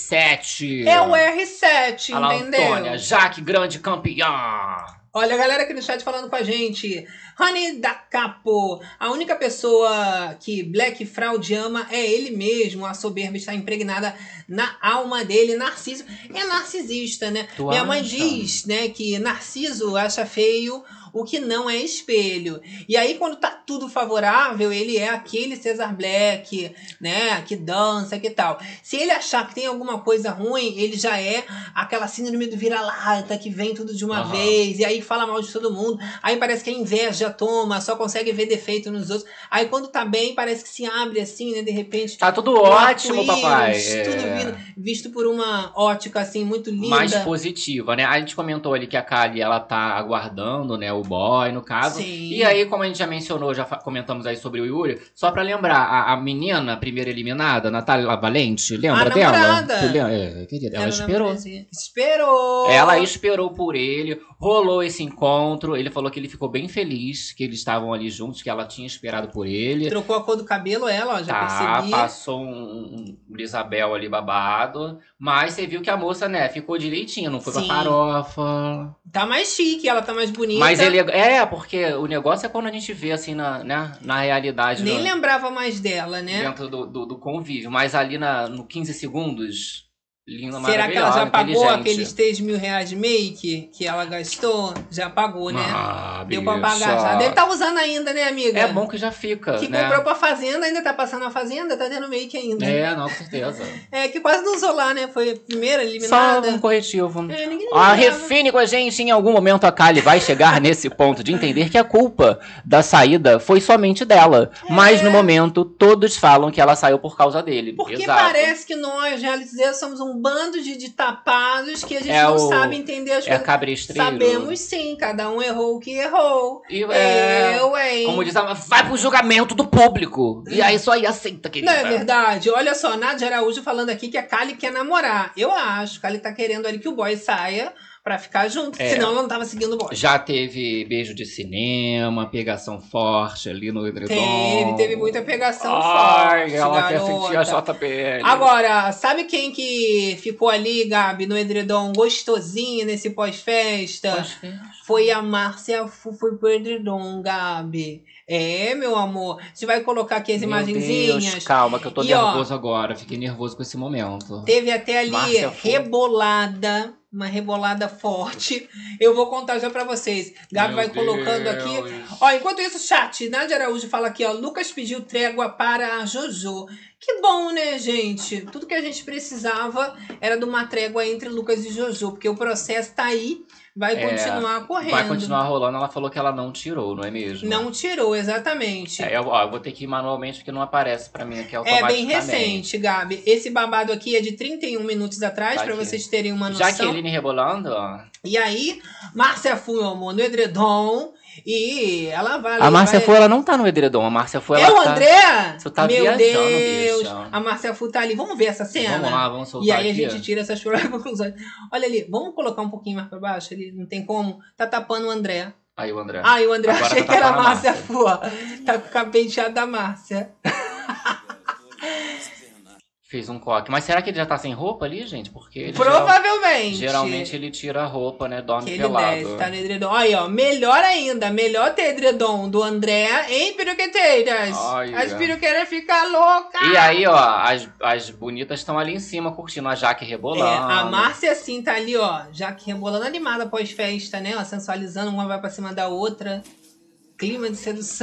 R7. É o R7, Olha lá, entendeu? Antônia, Jaque, grande campeã. Olha a galera aqui no chat falando com a gente. Honey da Capo. A única pessoa que Black Fraud ama é ele mesmo. A soberba está impregnada na alma dele. Narciso é narcisista, né? Tu Minha mãe acha? diz, né, que Narciso acha feio o que não é espelho. E aí, quando tá tudo favorável, ele é aquele César Black, né, que dança, que tal. Se ele achar que tem alguma coisa ruim, ele já é aquela síndrome do vira-lata, que vem tudo de uma vez, e aí fala mal de todo mundo. Aí parece que a inveja toma, só consegue ver defeito nos outros. Aí quando tá bem, parece que se abre assim, né, de repente. Tá tudo um ótimo, arco-íris, papai. Tudo visto por uma ótica, assim, muito linda. Mais positiva, né? A gente comentou ali que a Kali, ela tá aguardando, né, o boy, no caso. Sim. E aí, como a gente já mencionou, já comentamos aí sobre o Yuri, só pra lembrar, a menina, a primeira eliminada, Natália Valente, lembra A dela? namorada. Tu lembra? Querida, ela esperou. Esperou. Ela esperou por ele, rolou esse encontro, ele falou que ele ficou bem feliz, que eles estavam ali juntos, que ela tinha esperado por ele. Trocou a cor do cabelo, ela, ó, já percebi. Passou um Isabel ali babado, mas você viu que a moça, né, ficou direitinho, não foi pra Sim. farofa. Tá mais chique, ela tá mais bonita. Mas ele, porque o negócio é quando a gente vê assim na realidade, Nem lembrava mais dela, né? dentro do convívio, mas ali no 15 segundos, linda, Será que ela já maravilhosa, pagou inteligente. aqueles 3 mil reais de make que ela gastou? Já pagou, né? Ah, Deu pra bicha. pagar já. Deve estar usando ainda, né, amiga? É bom que já fica, Que né? comprou pra fazenda, ainda tá passando a fazenda, tá tendo make ainda. É, não, com certeza. É, que quase não usou lá, né? Foi a primeira Só eliminada. um corretivo. É, ninguém A lembrava. Refine com a gente, em algum momento a Kali vai chegar nesse ponto de entender que a culpa da saída foi somente dela. Mas no momento, todos falam que ela saiu por causa dele. Porque Exato. parece que nós, realizadores, somos um bando de tapados que a gente É não o- sabe entender as É coisas. cabrestriero. Sabemos sim, cada um errou o que errou. E, Eu, hein? como diz a vai pro julgamento do público. E aí só aí aceita, querida. Não é verdade? Olha só, Nádia Araújo falando aqui que a Kali quer namorar. Eu acho que a Kali tá querendo ali que o boy saia pra ficar junto, É. senão ela não tava seguindo o boy. Já teve beijo de cinema, pegação forte ali no edredom. Teve muita pegação Ai, forte, ela quer garota. sentir a JPL. Agora, sabe quem que ficou ali, Gabi, no edredom gostosinho nesse pós-festa? Foi a Márcia Fu, foi pro edredom, Gabi. É, meu amor. Você vai colocar aqui as Meu imagenzinhas. Deus, calma, que eu tô E, ó, nervoso agora. Fiquei nervoso com esse momento. Teve até ali Márcia Fu. rebolada, uma rebolada forte. Eu vou contar já pra vocês. Gabi Meu vai colocando Deus. aqui. Ó, enquanto isso, chat, Nádia Araújo fala aqui, ó. Lucas pediu trégua para a Jojo. Que bom, né, gente? Tudo que a gente precisava era de uma trégua entre Lucas e Jojo, porque o processo tá aí, vai continuar correndo. Vai continuar rolando. Ela falou que ela não tirou, não é mesmo? Não tirou, exatamente. Eu vou ter que ir manualmente porque não aparece pra mim aqui É automaticamente. bem recente, Gabi. Esse babado aqui é de 31 minutos atrás, Tá pra aqui. vocês terem uma noção. Jaqueline rebolando, ó. E aí, Márcia Fu, meu amor, no edredom. E ela vai... A Márcia Fu, ela não tá no edredom. A Márcia Fu, ela É o tá... André? Você tá Meu viajando, Deus. bicha. A Márcia Fu tá ali. Vamos ver essa cena? Vamos lá, vamos soltar E aí aqui. a gente tira essas próprias conclusões. Olha ali, vamos colocar um pouquinho mais pra baixo? Ali, não tem como. Tá tapando o André. Aí o André. Ai, o André, Agora achei tá que era a tapando a Márcia Márcia. Fu, ó. Tá com o cabelo penteado da Márcia. Fez um coque. Mas será que ele já tá sem roupa ali, gente? Porque ele Provavelmente. geralmente ele tira a roupa, né? Dorme Que ele pelado. desce, tá no edredom. Aí, ó, melhor ainda, melhor ter edredom do André, hein, peruqueteiras? Ai, As é. peruqueiras ficam loucas. E aí, ó, as bonitas estão ali em cima curtindo a Jaque rebolando. A Márcia, assim, tá ali, ó, já que rebolando animada pós-festa, né? Ó, sensualizando, uma vai pra cima da outra. clima de sedução.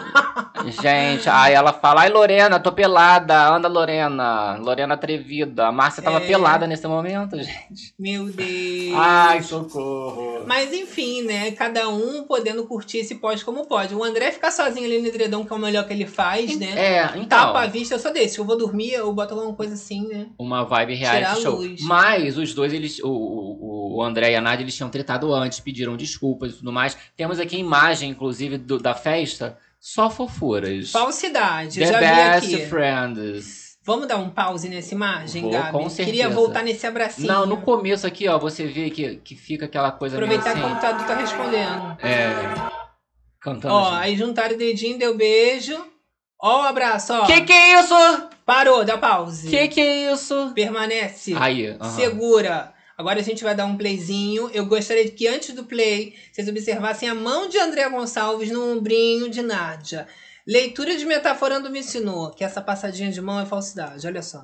Gente, aí ela fala, ai Lorena, tô pelada, anda Lorena. Lorena atrevida. A Márcia tava pelada nesse momento, gente. Meu Deus. Ai, socorro. Mas enfim, né? Cada um podendo curtir esse pós como pode. O André fica sozinho ali no edredom, que é o melhor que ele faz, né? Então. Tapa a vista, eu sou desse. Eu vou dormir, eu boto alguma coisa assim, né? Uma vibe Tirar reality a show. luz. Mas os dois, eles, o André e a Nádia, eles tinham tretado antes, pediram desculpas e tudo mais. Temos aqui a imagem, inclusive, da festa. Só fofuras. Falsidade, eu The já best vi aqui. friends. Vamos dar um pause nessa imagem, Vou, Gabi? com certeza. Queria voltar nesse abracinho. Não, no começo aqui, ó, você vê que fica aquela coisa Aproveitar que o meio assim. computador tá respondendo. Cantando. Ó, assim. aí juntaram o dedinho, deu beijo. Ó o abraço, ó. Que é isso? Parou, dá pause. Que é isso? Permanece. Aí, Segura. Agora a gente vai dar um playzinho. Eu gostaria de que antes do play, vocês observassem a mão de André Gonçalves no ombrinho de Nádia. Leitura de Metaforando me ensinou que essa passadinha de mão é falsidade. Olha só.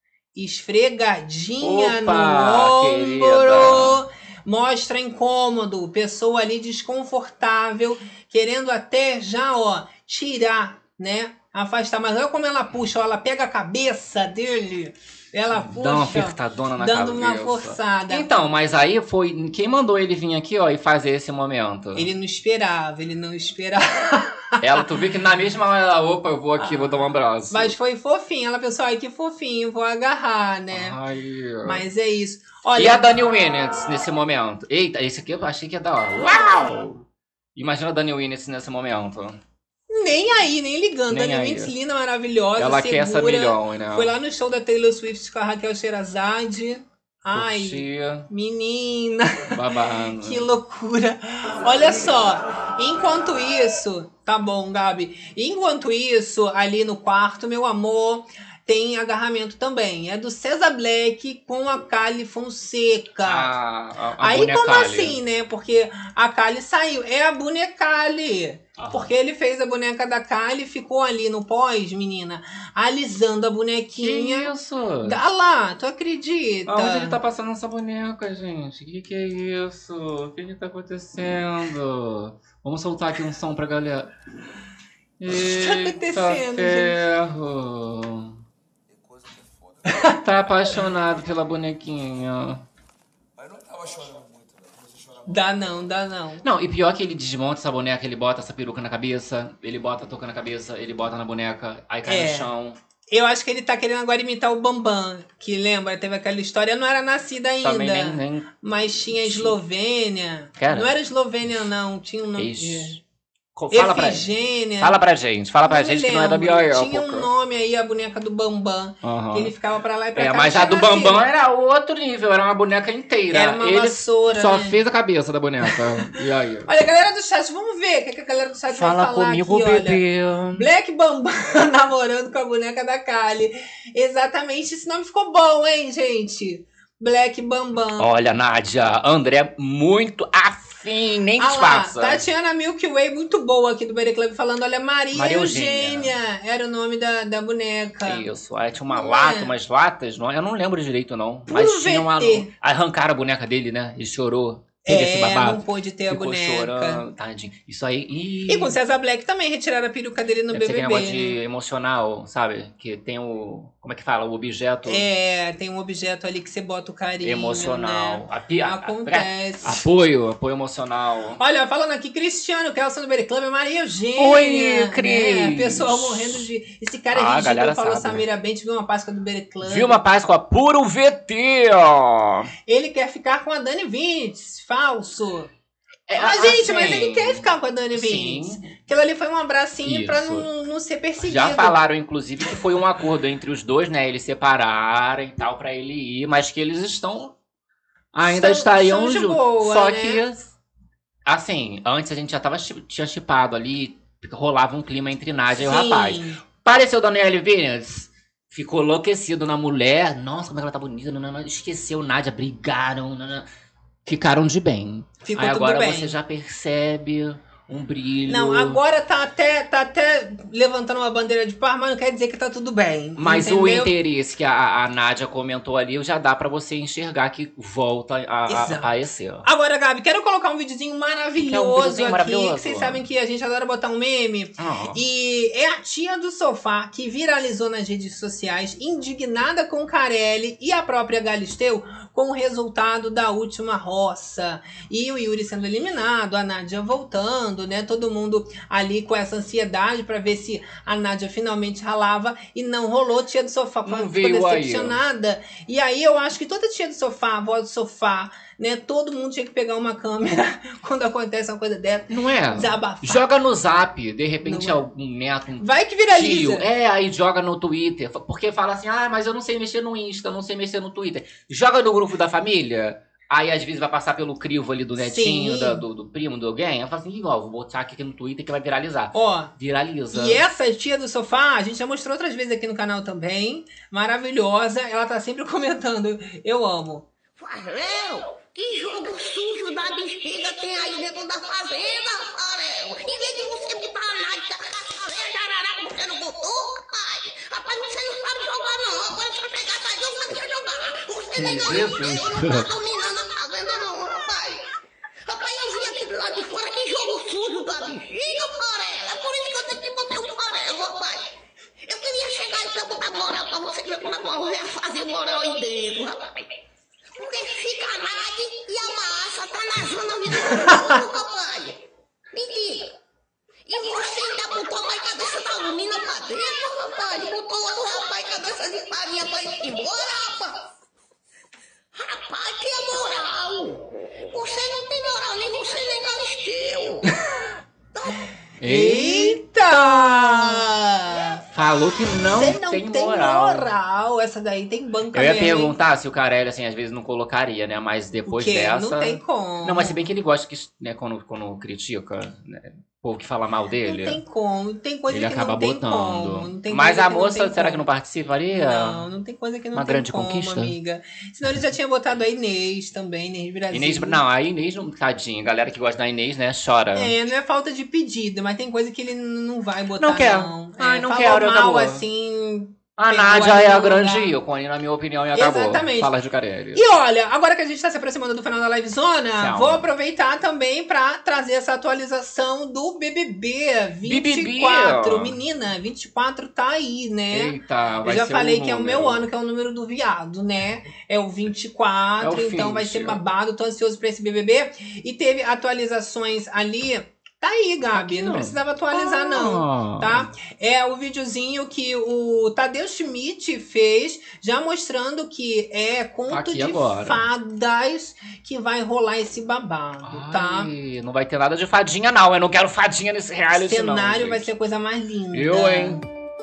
Esfregadinha no ombro. Querida. Mostra incômodo. Pessoa ali desconfortável. Querendo até já, ó, tirar, né? Afastar. Mas olha como ela puxa. Ó, ela pega a cabeça dele. Ela puxa. Dá uma apertadona na dando cabeça. uma forçada. Então, mas aí foi... Quem mandou ele vir aqui, ó, e fazer esse momento? Ele não esperava, ele não esperava. Tu viu que na mesma hora ela, opa, eu vou aqui, vou dar um abraço. Mas foi fofinho. Ela pensou, ai, que fofinho, vou agarrar, né? Ai. Mas é isso. Olha, E a Dani Winnett nesse momento? Eita, esse aqui eu achei que ia dar, ó. Uau! Imagina a Dani Winnett nesse momento. nem aí, nem ligando. Nem Dani aí. Wintz, linda, maravilhosa, Ela segura. quer essa milhão, né? Foi lá no show da Taylor Swift com a Raquel Sherazade. Ai, Curtia, menina. babando. Que loucura. Olha só, enquanto isso... Tá bom, Gabi. Enquanto isso, ali no quarto, meu amor, tem agarramento também. É do César Black com a Kali Fonseca. A Aí como bonecalha. assim, né? Porque a Kali saiu. É a bonecali. Porque ele fez a boneca da Kali e ficou ali no pós, menina, alisando a Que bonequinha. isso? Ah lá, tu acredita? Aonde ele tá passando essa boneca, gente? Que é isso? O que tá acontecendo? Vamos soltar aqui um som pra galera. que tá acontecendo, ferro. Tá apaixonado pela bonequinha. Mas não tava chorando muito, né? Você chorava. Dá não, dá não. Não, e pior que ele desmonta essa boneca, ele bota essa peruca na cabeça, ele bota a touca na cabeça, ele bota na boneca, aí cai no chão. Eu acho que ele tá querendo agora imitar o Bambam, que lembra, teve aquela história, não era nascida ainda, Também nem mas tinha Eslovênia. Cara. Não era Eslovênia não, tinha um nome. Fala pra, Efigênia. fala pra gente que não é da minha época. Tinha um nome aí, a boneca do Bambam, que ele ficava pra lá e pra cá. Mas não a do tinha Bambam nascido. era outro nível, era uma boneca inteira. Era uma ele vassoura, só né? fez a cabeça da boneca. E aí? Olha, galera do chat, vamos ver o que a galera do chat vai Fala falar comigo, aqui, bebê. olha. Black Bambam namorando com a boneca da Kali. Exatamente, esse nome ficou bom, hein, gente? Black Bambam. Olha, Nádia, André muito afim, nem Ah lá, disfarça. Tatiana Milky Way, muito boa aqui do Berry Club, falando, olha, Maria Maria Eugênia. Era o nome da boneca. Isso, aí tinha uma Não lata, é? umas latas, não, eu não lembro direito não. Mas Puro tinha uma... VT. Arrancaram a boneca dele, né? Ele chorou. Teve esse babado. não pôde ter a Ficou boneca. chorando, tadinho. Isso aí... E com o César Black também retiraram a peruca dele no Deve ser aquele BBB, negócio de emocional, sabe? Que tem o... Como é que fala? O objeto tem um objeto ali que você bota o carinho, emocional. né? Acontece. Apoio emocional. Olha, falando aqui, Cristiano Kelson do Berry Club, Maria Eugênia. Oi, Cris. Pessoal morrendo de... Esse cara Ah, a é galera ridículo, falou sabe, né? Samira Bente, viu uma Páscoa do Berry Club. Viu uma Páscoa puro VT, ó. Ele quer ficar com a Dani Vintes, falso. É, Gente, mas assim, ele quer ficar com a Dani sim. Vintes. Aquilo ali foi um abracinho pra Isso. não ser perseguido. Já falaram, inclusive, que foi um acordo entre os dois, né? Eles separarem e tal, pra ele ir, mas que eles estão... Ainda estariam são de juntos. boa, Só né? que, assim, antes a gente já tinha chipado ali, rolava um clima entre Nádia e o Sim. rapaz. Pareceu Daniele Vinicius, ficou enlouquecido na mulher. Nossa, como é que ela tá bonita. Não, esqueceu Nádia, brigaram. Ficaram de bem. Ficou Aí tudo agora bem. você já percebe Um brilho. Não, agora tá até levantando uma bandeira de paz, mas não quer dizer que tá tudo bem. Mas entendeu? o interesse que a Nádia comentou ali, já dá pra você enxergar que volta a aparecer. Agora, Gabi, quero colocar um videozinho maravilhoso aqui, maravilhoso? que vocês sabem que a gente adora botar um meme. E é a tia do sofá que viralizou nas redes sociais, indignada com Carelli e a própria Galisteu com o resultado da última roça. E o Yuri sendo eliminado, a Nádia voltando, né? Todo mundo ali com essa ansiedade pra ver se a Nádia finalmente ralava e não rolou. Tia do sofá ficou decepcionada. E aí eu acho que toda tia do sofá, avó do sofá, né? Todo mundo tinha que pegar uma câmera quando acontece uma coisa dessa. Não é? Desabafar. Joga no Zap, de repente algum neto, vai que viraliza. Tio, aí joga no Twitter. Porque fala assim, mas eu não sei mexer no Insta, não sei mexer no Twitter. Joga no grupo da família. Aí às vezes vai passar pelo crivo ali do netinho, do primo, de alguém. Eu falo assim, vou botar aqui no Twitter que vai viralizar. Viraliza. E essa tia do sofá, a gente já mostrou outras vezes aqui no canal também. Maravilhosa. Ela tá sempre comentando. Eu amo. Farel, que jogo sujo da bexiga tem aí dentro da fazenda, Farel? Em vez de você botar a Nádia, você não botou, rapaz? Rapaz, você não sabe jogar não. Agora se eu chegar atrás, eu não sabia jogar. Você nem não tá dominando a fazenda não, rapaz. Rapaz, eu vi aqui do lado de fora que jogo sujo da bexiga, Farel. É por isso que eu tenho que botar o Farel, rapaz. Eu queria chegar e perguntar moral pra você ver como é que eu ia fazer moral aí dentro, rapaz. Porque fica a Nádia e a massa tá na zona virtual, rapaz. Me diga. E você ainda botou a cabeça da alumina pra dentro, rapaz? Botou outro rapaz cabeça de farinha pra ir embora, rapaz? Rapaz, que moral! Você não tem moral, nem você nem Galisteu. Eita! Falou que não, Você não tem moral. moral. Essa daí tem banca Eu ia mesmo, perguntar se o Carelli, assim, às vezes não colocaria, né? Mas depois dessa... Não tem como. Não, mas se bem que ele gosta que, né, quando critica, né, o povo que fala mal dele... Não tem como. Tem coisa ele que acaba não tem botando. como. Não tem mas coisa a que não moça, tem será como. que não participaria? Não tem coisa que não Uma tem grande como, conquista? amiga. Senão ele já tinha botado a Inês também, Inês Brasil. A Inês não, tadinha. A galera que gosta da Inês, né, chora. Não é falta de pedido, mas tem coisa que ele não vai botar, não quer. não. Não falou quero, mal, acabou. assim... A Nádia é a grande ícone, na minha opinião, e acabou. Exatamente. Fala de Carelli. E olha, agora que a gente tá se aproximando do final da livezona, vou aproveitar também pra trazer essa atualização do BBB 24. Menina, 24 tá aí, né? Eita, vai Eu já ser falei um que é o meu ano, que é o número do viado, né? É o 24, então vai ser babado. Tô ansioso pra esse BBB. E teve atualizações ali... Tá aí, Gabi. Não precisava atualizar, não. Tá? É o videozinho que o Tadeu Schmidt fez, já mostrando que é conto de fadas que vai rolar esse babado, tá? Não vai ter nada de fadinha, não. Eu não quero fadinha nesse reality, não. O cenário vai ser a coisa mais linda. Hein?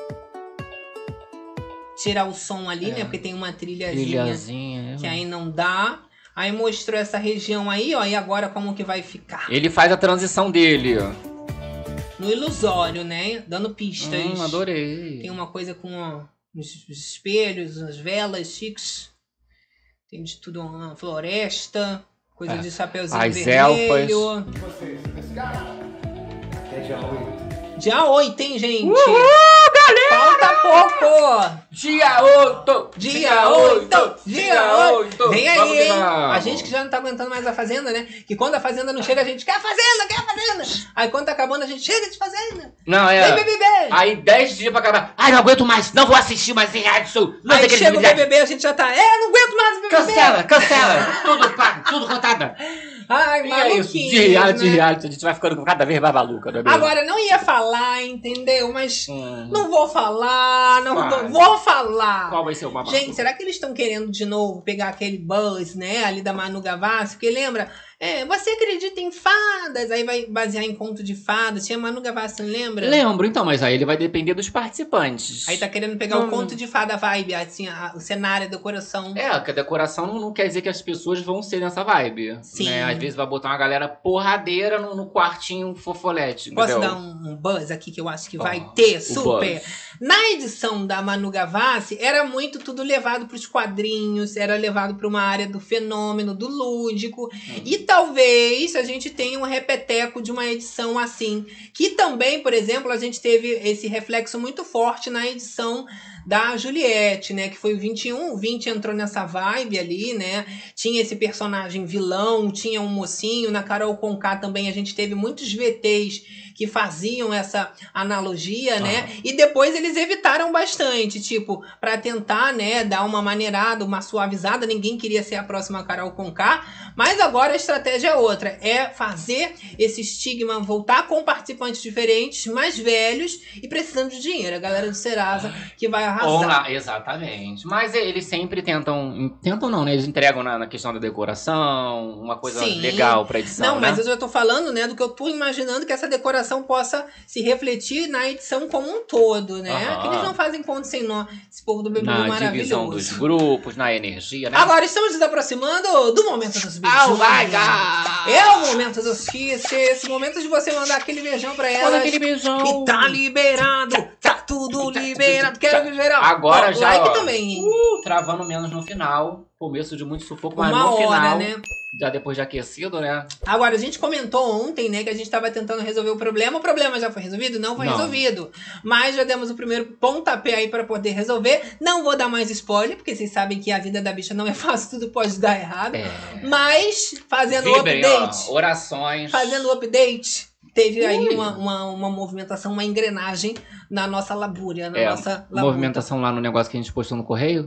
Tirar o som ali, né? Porque tem uma trilhazinha que aí não dá. Aí mostrou essa região aí, ó, e agora como que vai ficar. Ele faz a transição dele. No ilusório, né? Dando pistas. Adorei. Tem uma coisa com os espelhos, as velas chiques. Tem de tudo, uma floresta, coisa de chapeuzinho vermelho. Elfas. Esse cara é dia 8. Dia 8, hein, gente? Uhul, galera! Falta pouco! Dia 8! Dia 8! Dia 8! Vem aí, hein? Vamos. A gente que já não tá aguentando mais a Fazenda, né? Que quando a Fazenda não chega, a gente quer a Fazenda, quer a Fazenda! Aí quando tá acabando, a gente chega de Fazenda! Não, Vem BBB! Aí 10 dias pra acabar. Ai, não aguento mais, não vou assistir mais em reality show. Aí chega o BBB, a gente já tá... não aguento mais o BBB! Cancela! Tudo pago, tudo contado. Ai, maluquinho, de reality, a gente vai ficando cada vez mais maluca, não é mesmo? Agora, não ia falar, entendeu? Mas não vou falar, não vou falar. Qual vai ser o babado? Gente, será que eles estão querendo de novo pegar aquele buzz, né, ali da Manu Gavassi? Porque lembra, você acredita em fadas? Aí vai basear em conto de fadas. Tinha Manu Gavassi, não lembra? Lembro, então, mas aí ele vai depender dos participantes. Aí tá querendo pegar o conto de fada vibe, assim, o cenário, a decoração. Que a decoração não quer dizer que as pessoas vão ser nessa vibe. Sim. Né? Às vezes vai botar uma galera porradeira no quartinho fofolete. Posso entendeu? dar um buzz aqui que eu acho que vai ter super? Buzz. Na edição da Manu Gavassi, era muito tudo levado para os quadrinhos, era levado para uma área do fenômeno, do lúdico. E talvez a gente tenha um repeteco de uma edição assim. Que também, por exemplo, a gente teve esse reflexo muito forte na edição da Juliette, né, que foi o 21, o 20 entrou nessa vibe ali, né, tinha esse personagem vilão, tinha um mocinho, na Carol Conká também a gente teve muitos VTs que faziam essa analogia, né, e depois eles evitaram bastante, tipo, pra tentar, né, dar uma maneirada, uma suavizada, ninguém queria ser a próxima Carol Conká, mas agora a estratégia é outra, é fazer esse estigma voltar com participantes diferentes, mais velhos e precisando de dinheiro, a galera do Serasa que vai arrasar. Exatamente. Mas eles sempre tentam não, né? Eles entregam na questão da decoração, uma coisa legal pra edição, não, mas eu já tô falando, né, do que eu tô imaginando que essa decoração possa se refletir na edição como um todo, né? Que eles não fazem ponto sem nó, esse povo do BBB maravilhoso. Na divisão dos grupos, na energia, né? Agora estamos nos aproximando do momento dos beijos. Oh my God! É o momento dos kisses, momento de você mandar aquele beijão pra elas. Aquele beijão. E tá liberado, tá tudo liberado, quero viver a... Agora já, like também, hein? Travando menos no final, começo de muito sufoco, mas Uma no hora, final, né? já depois de aquecido, né? Agora, a gente comentou ontem, né, que a gente tava tentando resolver o problema já foi resolvido? Não foi resolvido. Mas já demos o primeiro pontapé aí pra poder resolver. Não vou dar mais spoiler, porque vocês sabem que a vida da bicha não é fácil, tudo pode dar errado. Mas, fazendo o update... orações. Fazendo o update... Teve aí uma movimentação, uma engrenagem na nossa labúria, na nossa labuta. Movimentação lá no negócio que a gente postou no correio.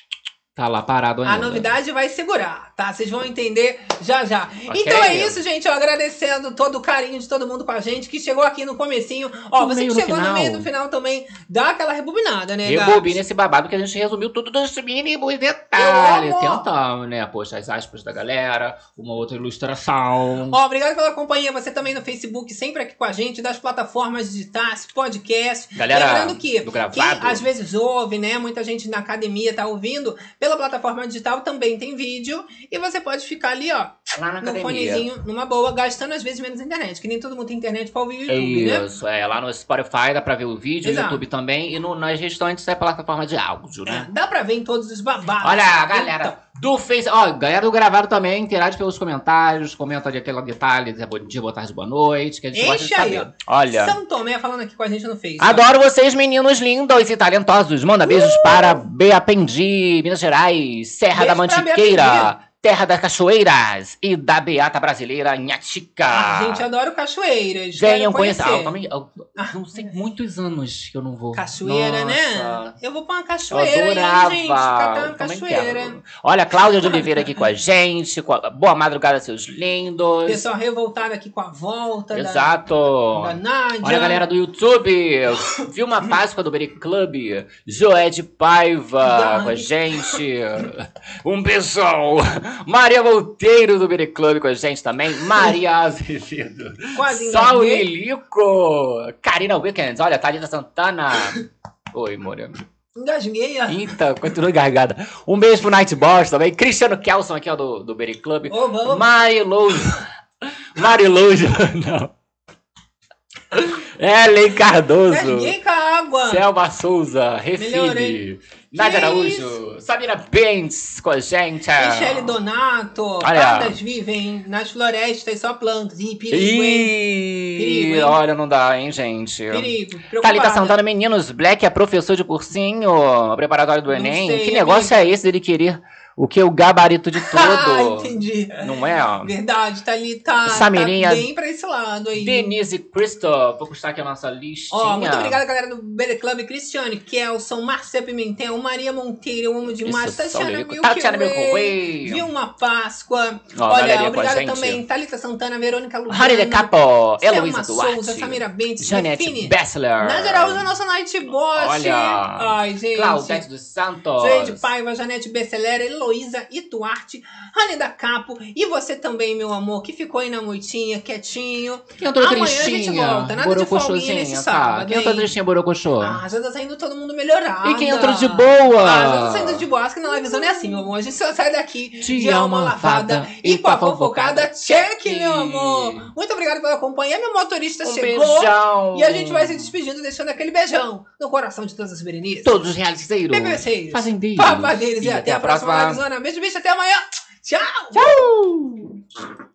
Tá lá parado ainda. A novidade vai segurar, tá? Vocês vão entender já já. Okay. Então é isso, gente. Ó, agradecendo todo o carinho de todo mundo com a gente que chegou aqui no comecinho. Ó, você que chegou no meio do final também, dá aquela rebobinada, né, Rebobina esse babado que a gente resumiu tudo dos mínimos detalhes. Tentamos, né? Poxa, as aspas da galera, uma outra ilustração. Ó, obrigado pela companhia. Você também no Facebook, sempre aqui com a gente, das plataformas digitais, podcast. Galera, lembrando que do gravado, quem às vezes ouve, né? Muita gente na academia tá ouvindo. Pela plataforma digital também tem vídeo e você pode ficar ali, ó, lá na no academia, fonezinho, numa boa, gastando às vezes menos internet, que nem todo mundo tem internet pra ouvir o YouTube, né? Isso, lá no Spotify dá pra ver o vídeo, no YouTube também, e nas restantes é plataforma de áudio, né? Dá pra ver em todos os babados. Olha, a galera do Face, ó, galera do gravado também, interage pelos comentários, comenta de aquele detalhe de bom dia, boa tarde, boa noite, que a gente gosta de saber. Aí, olha, São Tomé falando aqui com a gente no Face. Adoro vocês, meninos lindos e talentosos. Manda beijos para Beapendi, Minas Gerais, Serra da Mantiqueira, Terra das Cachoeiras e da Beata Brasileira, Nhatica. A gente adora cachoeiras. Venham conhecer. Eu não sei, muitos anos que eu não vou. Cachoeira, né? Eu vou pra uma cachoeira. Eu adorava. Aí, gente. Catar uma cachoeira. Quero. Olha, Cláudia de Oliveira aqui com a gente. Boa madrugada, seus lindos. Pessoal revoltado aqui com a volta. Exato. Da Nádia. Olha a galera do YouTube. Vilma Páscoa do Beri Club. Joé de Paiva com a gente. Um beijão. Maria Monteiro do Beri Club com a gente também. Maria Azevedo. Sol Lilico. Karina Weekends. Olha, Thalita Santana. Oi, Moura. Engasguei. Eita, continua engasgada. Um beijo pro Night Boss também. Cristiano Kelson aqui, ó, do Beri Club. Mariloujo. Não. Ellen Cardoso. Engasguei com a água. Selma Souza. Refile. Nádia Araújo, Samira Bentes com a gente. Michele Donato. Plantas vivem nas florestas, só plantas. Ih, perigo, hein? Perigo, hein? Olha, não dá, hein, gente? Perigo. Thalita Santana, meninos. Black é professor de cursinho, preparatório do Enem. Sei, que negócio é esse dele querer o que? O gabarito de tudo. Entendi. Não é? Verdade, Thalita. Samirinha, tá bem pra esse lado aí. Denise Christoph. Vou postar aqui a nossa listinha. Ó, muito obrigada, galera do Beri Club. Cristiane, Kelson, Márcia Pimentel, Maria Monteiro, eu amo demais. Tatiana Milkway. Vilma Páscoa. Olha, obrigada também. Thalita Santana, Verônica Lugano. Harry de Capo. Heloísa Duarte. Souza, Samira Bentes. Janete Bessler. Nádia Araújo, nossa Night Boss. Olha. Ai, gente. Claudete dos Santos. Joé de Paiva, Janete Bessler. Heloísa Ituarte, Rani da Capo e você também, meu amor, que ficou aí na moitinha, quietinho. Quem entrou Amanhã tristinha? a gente volta, nada de folguinha nesse sábado, Quem entrou hein? tristinha, borocochô? Ah, já tá saindo todo mundo melhorado. E quem entrou de boa? Ah, já tá saindo de boa. Acho que na livezona é assim, meu amor. A gente só sai daqui de alma lavada e com a fofocada check, meu amor. Muito obrigada pela companhia. Meu motorista chegou. Beijão. E a gente vai se despedindo, deixando aquele beijão no coração de todas as berenices. Todos os realizeiros. BBCeiros. Fazendeiros. Papadeiros. E até a próxima livezona. Beijo, beijo. Até amanhã. Tchau. Tchau.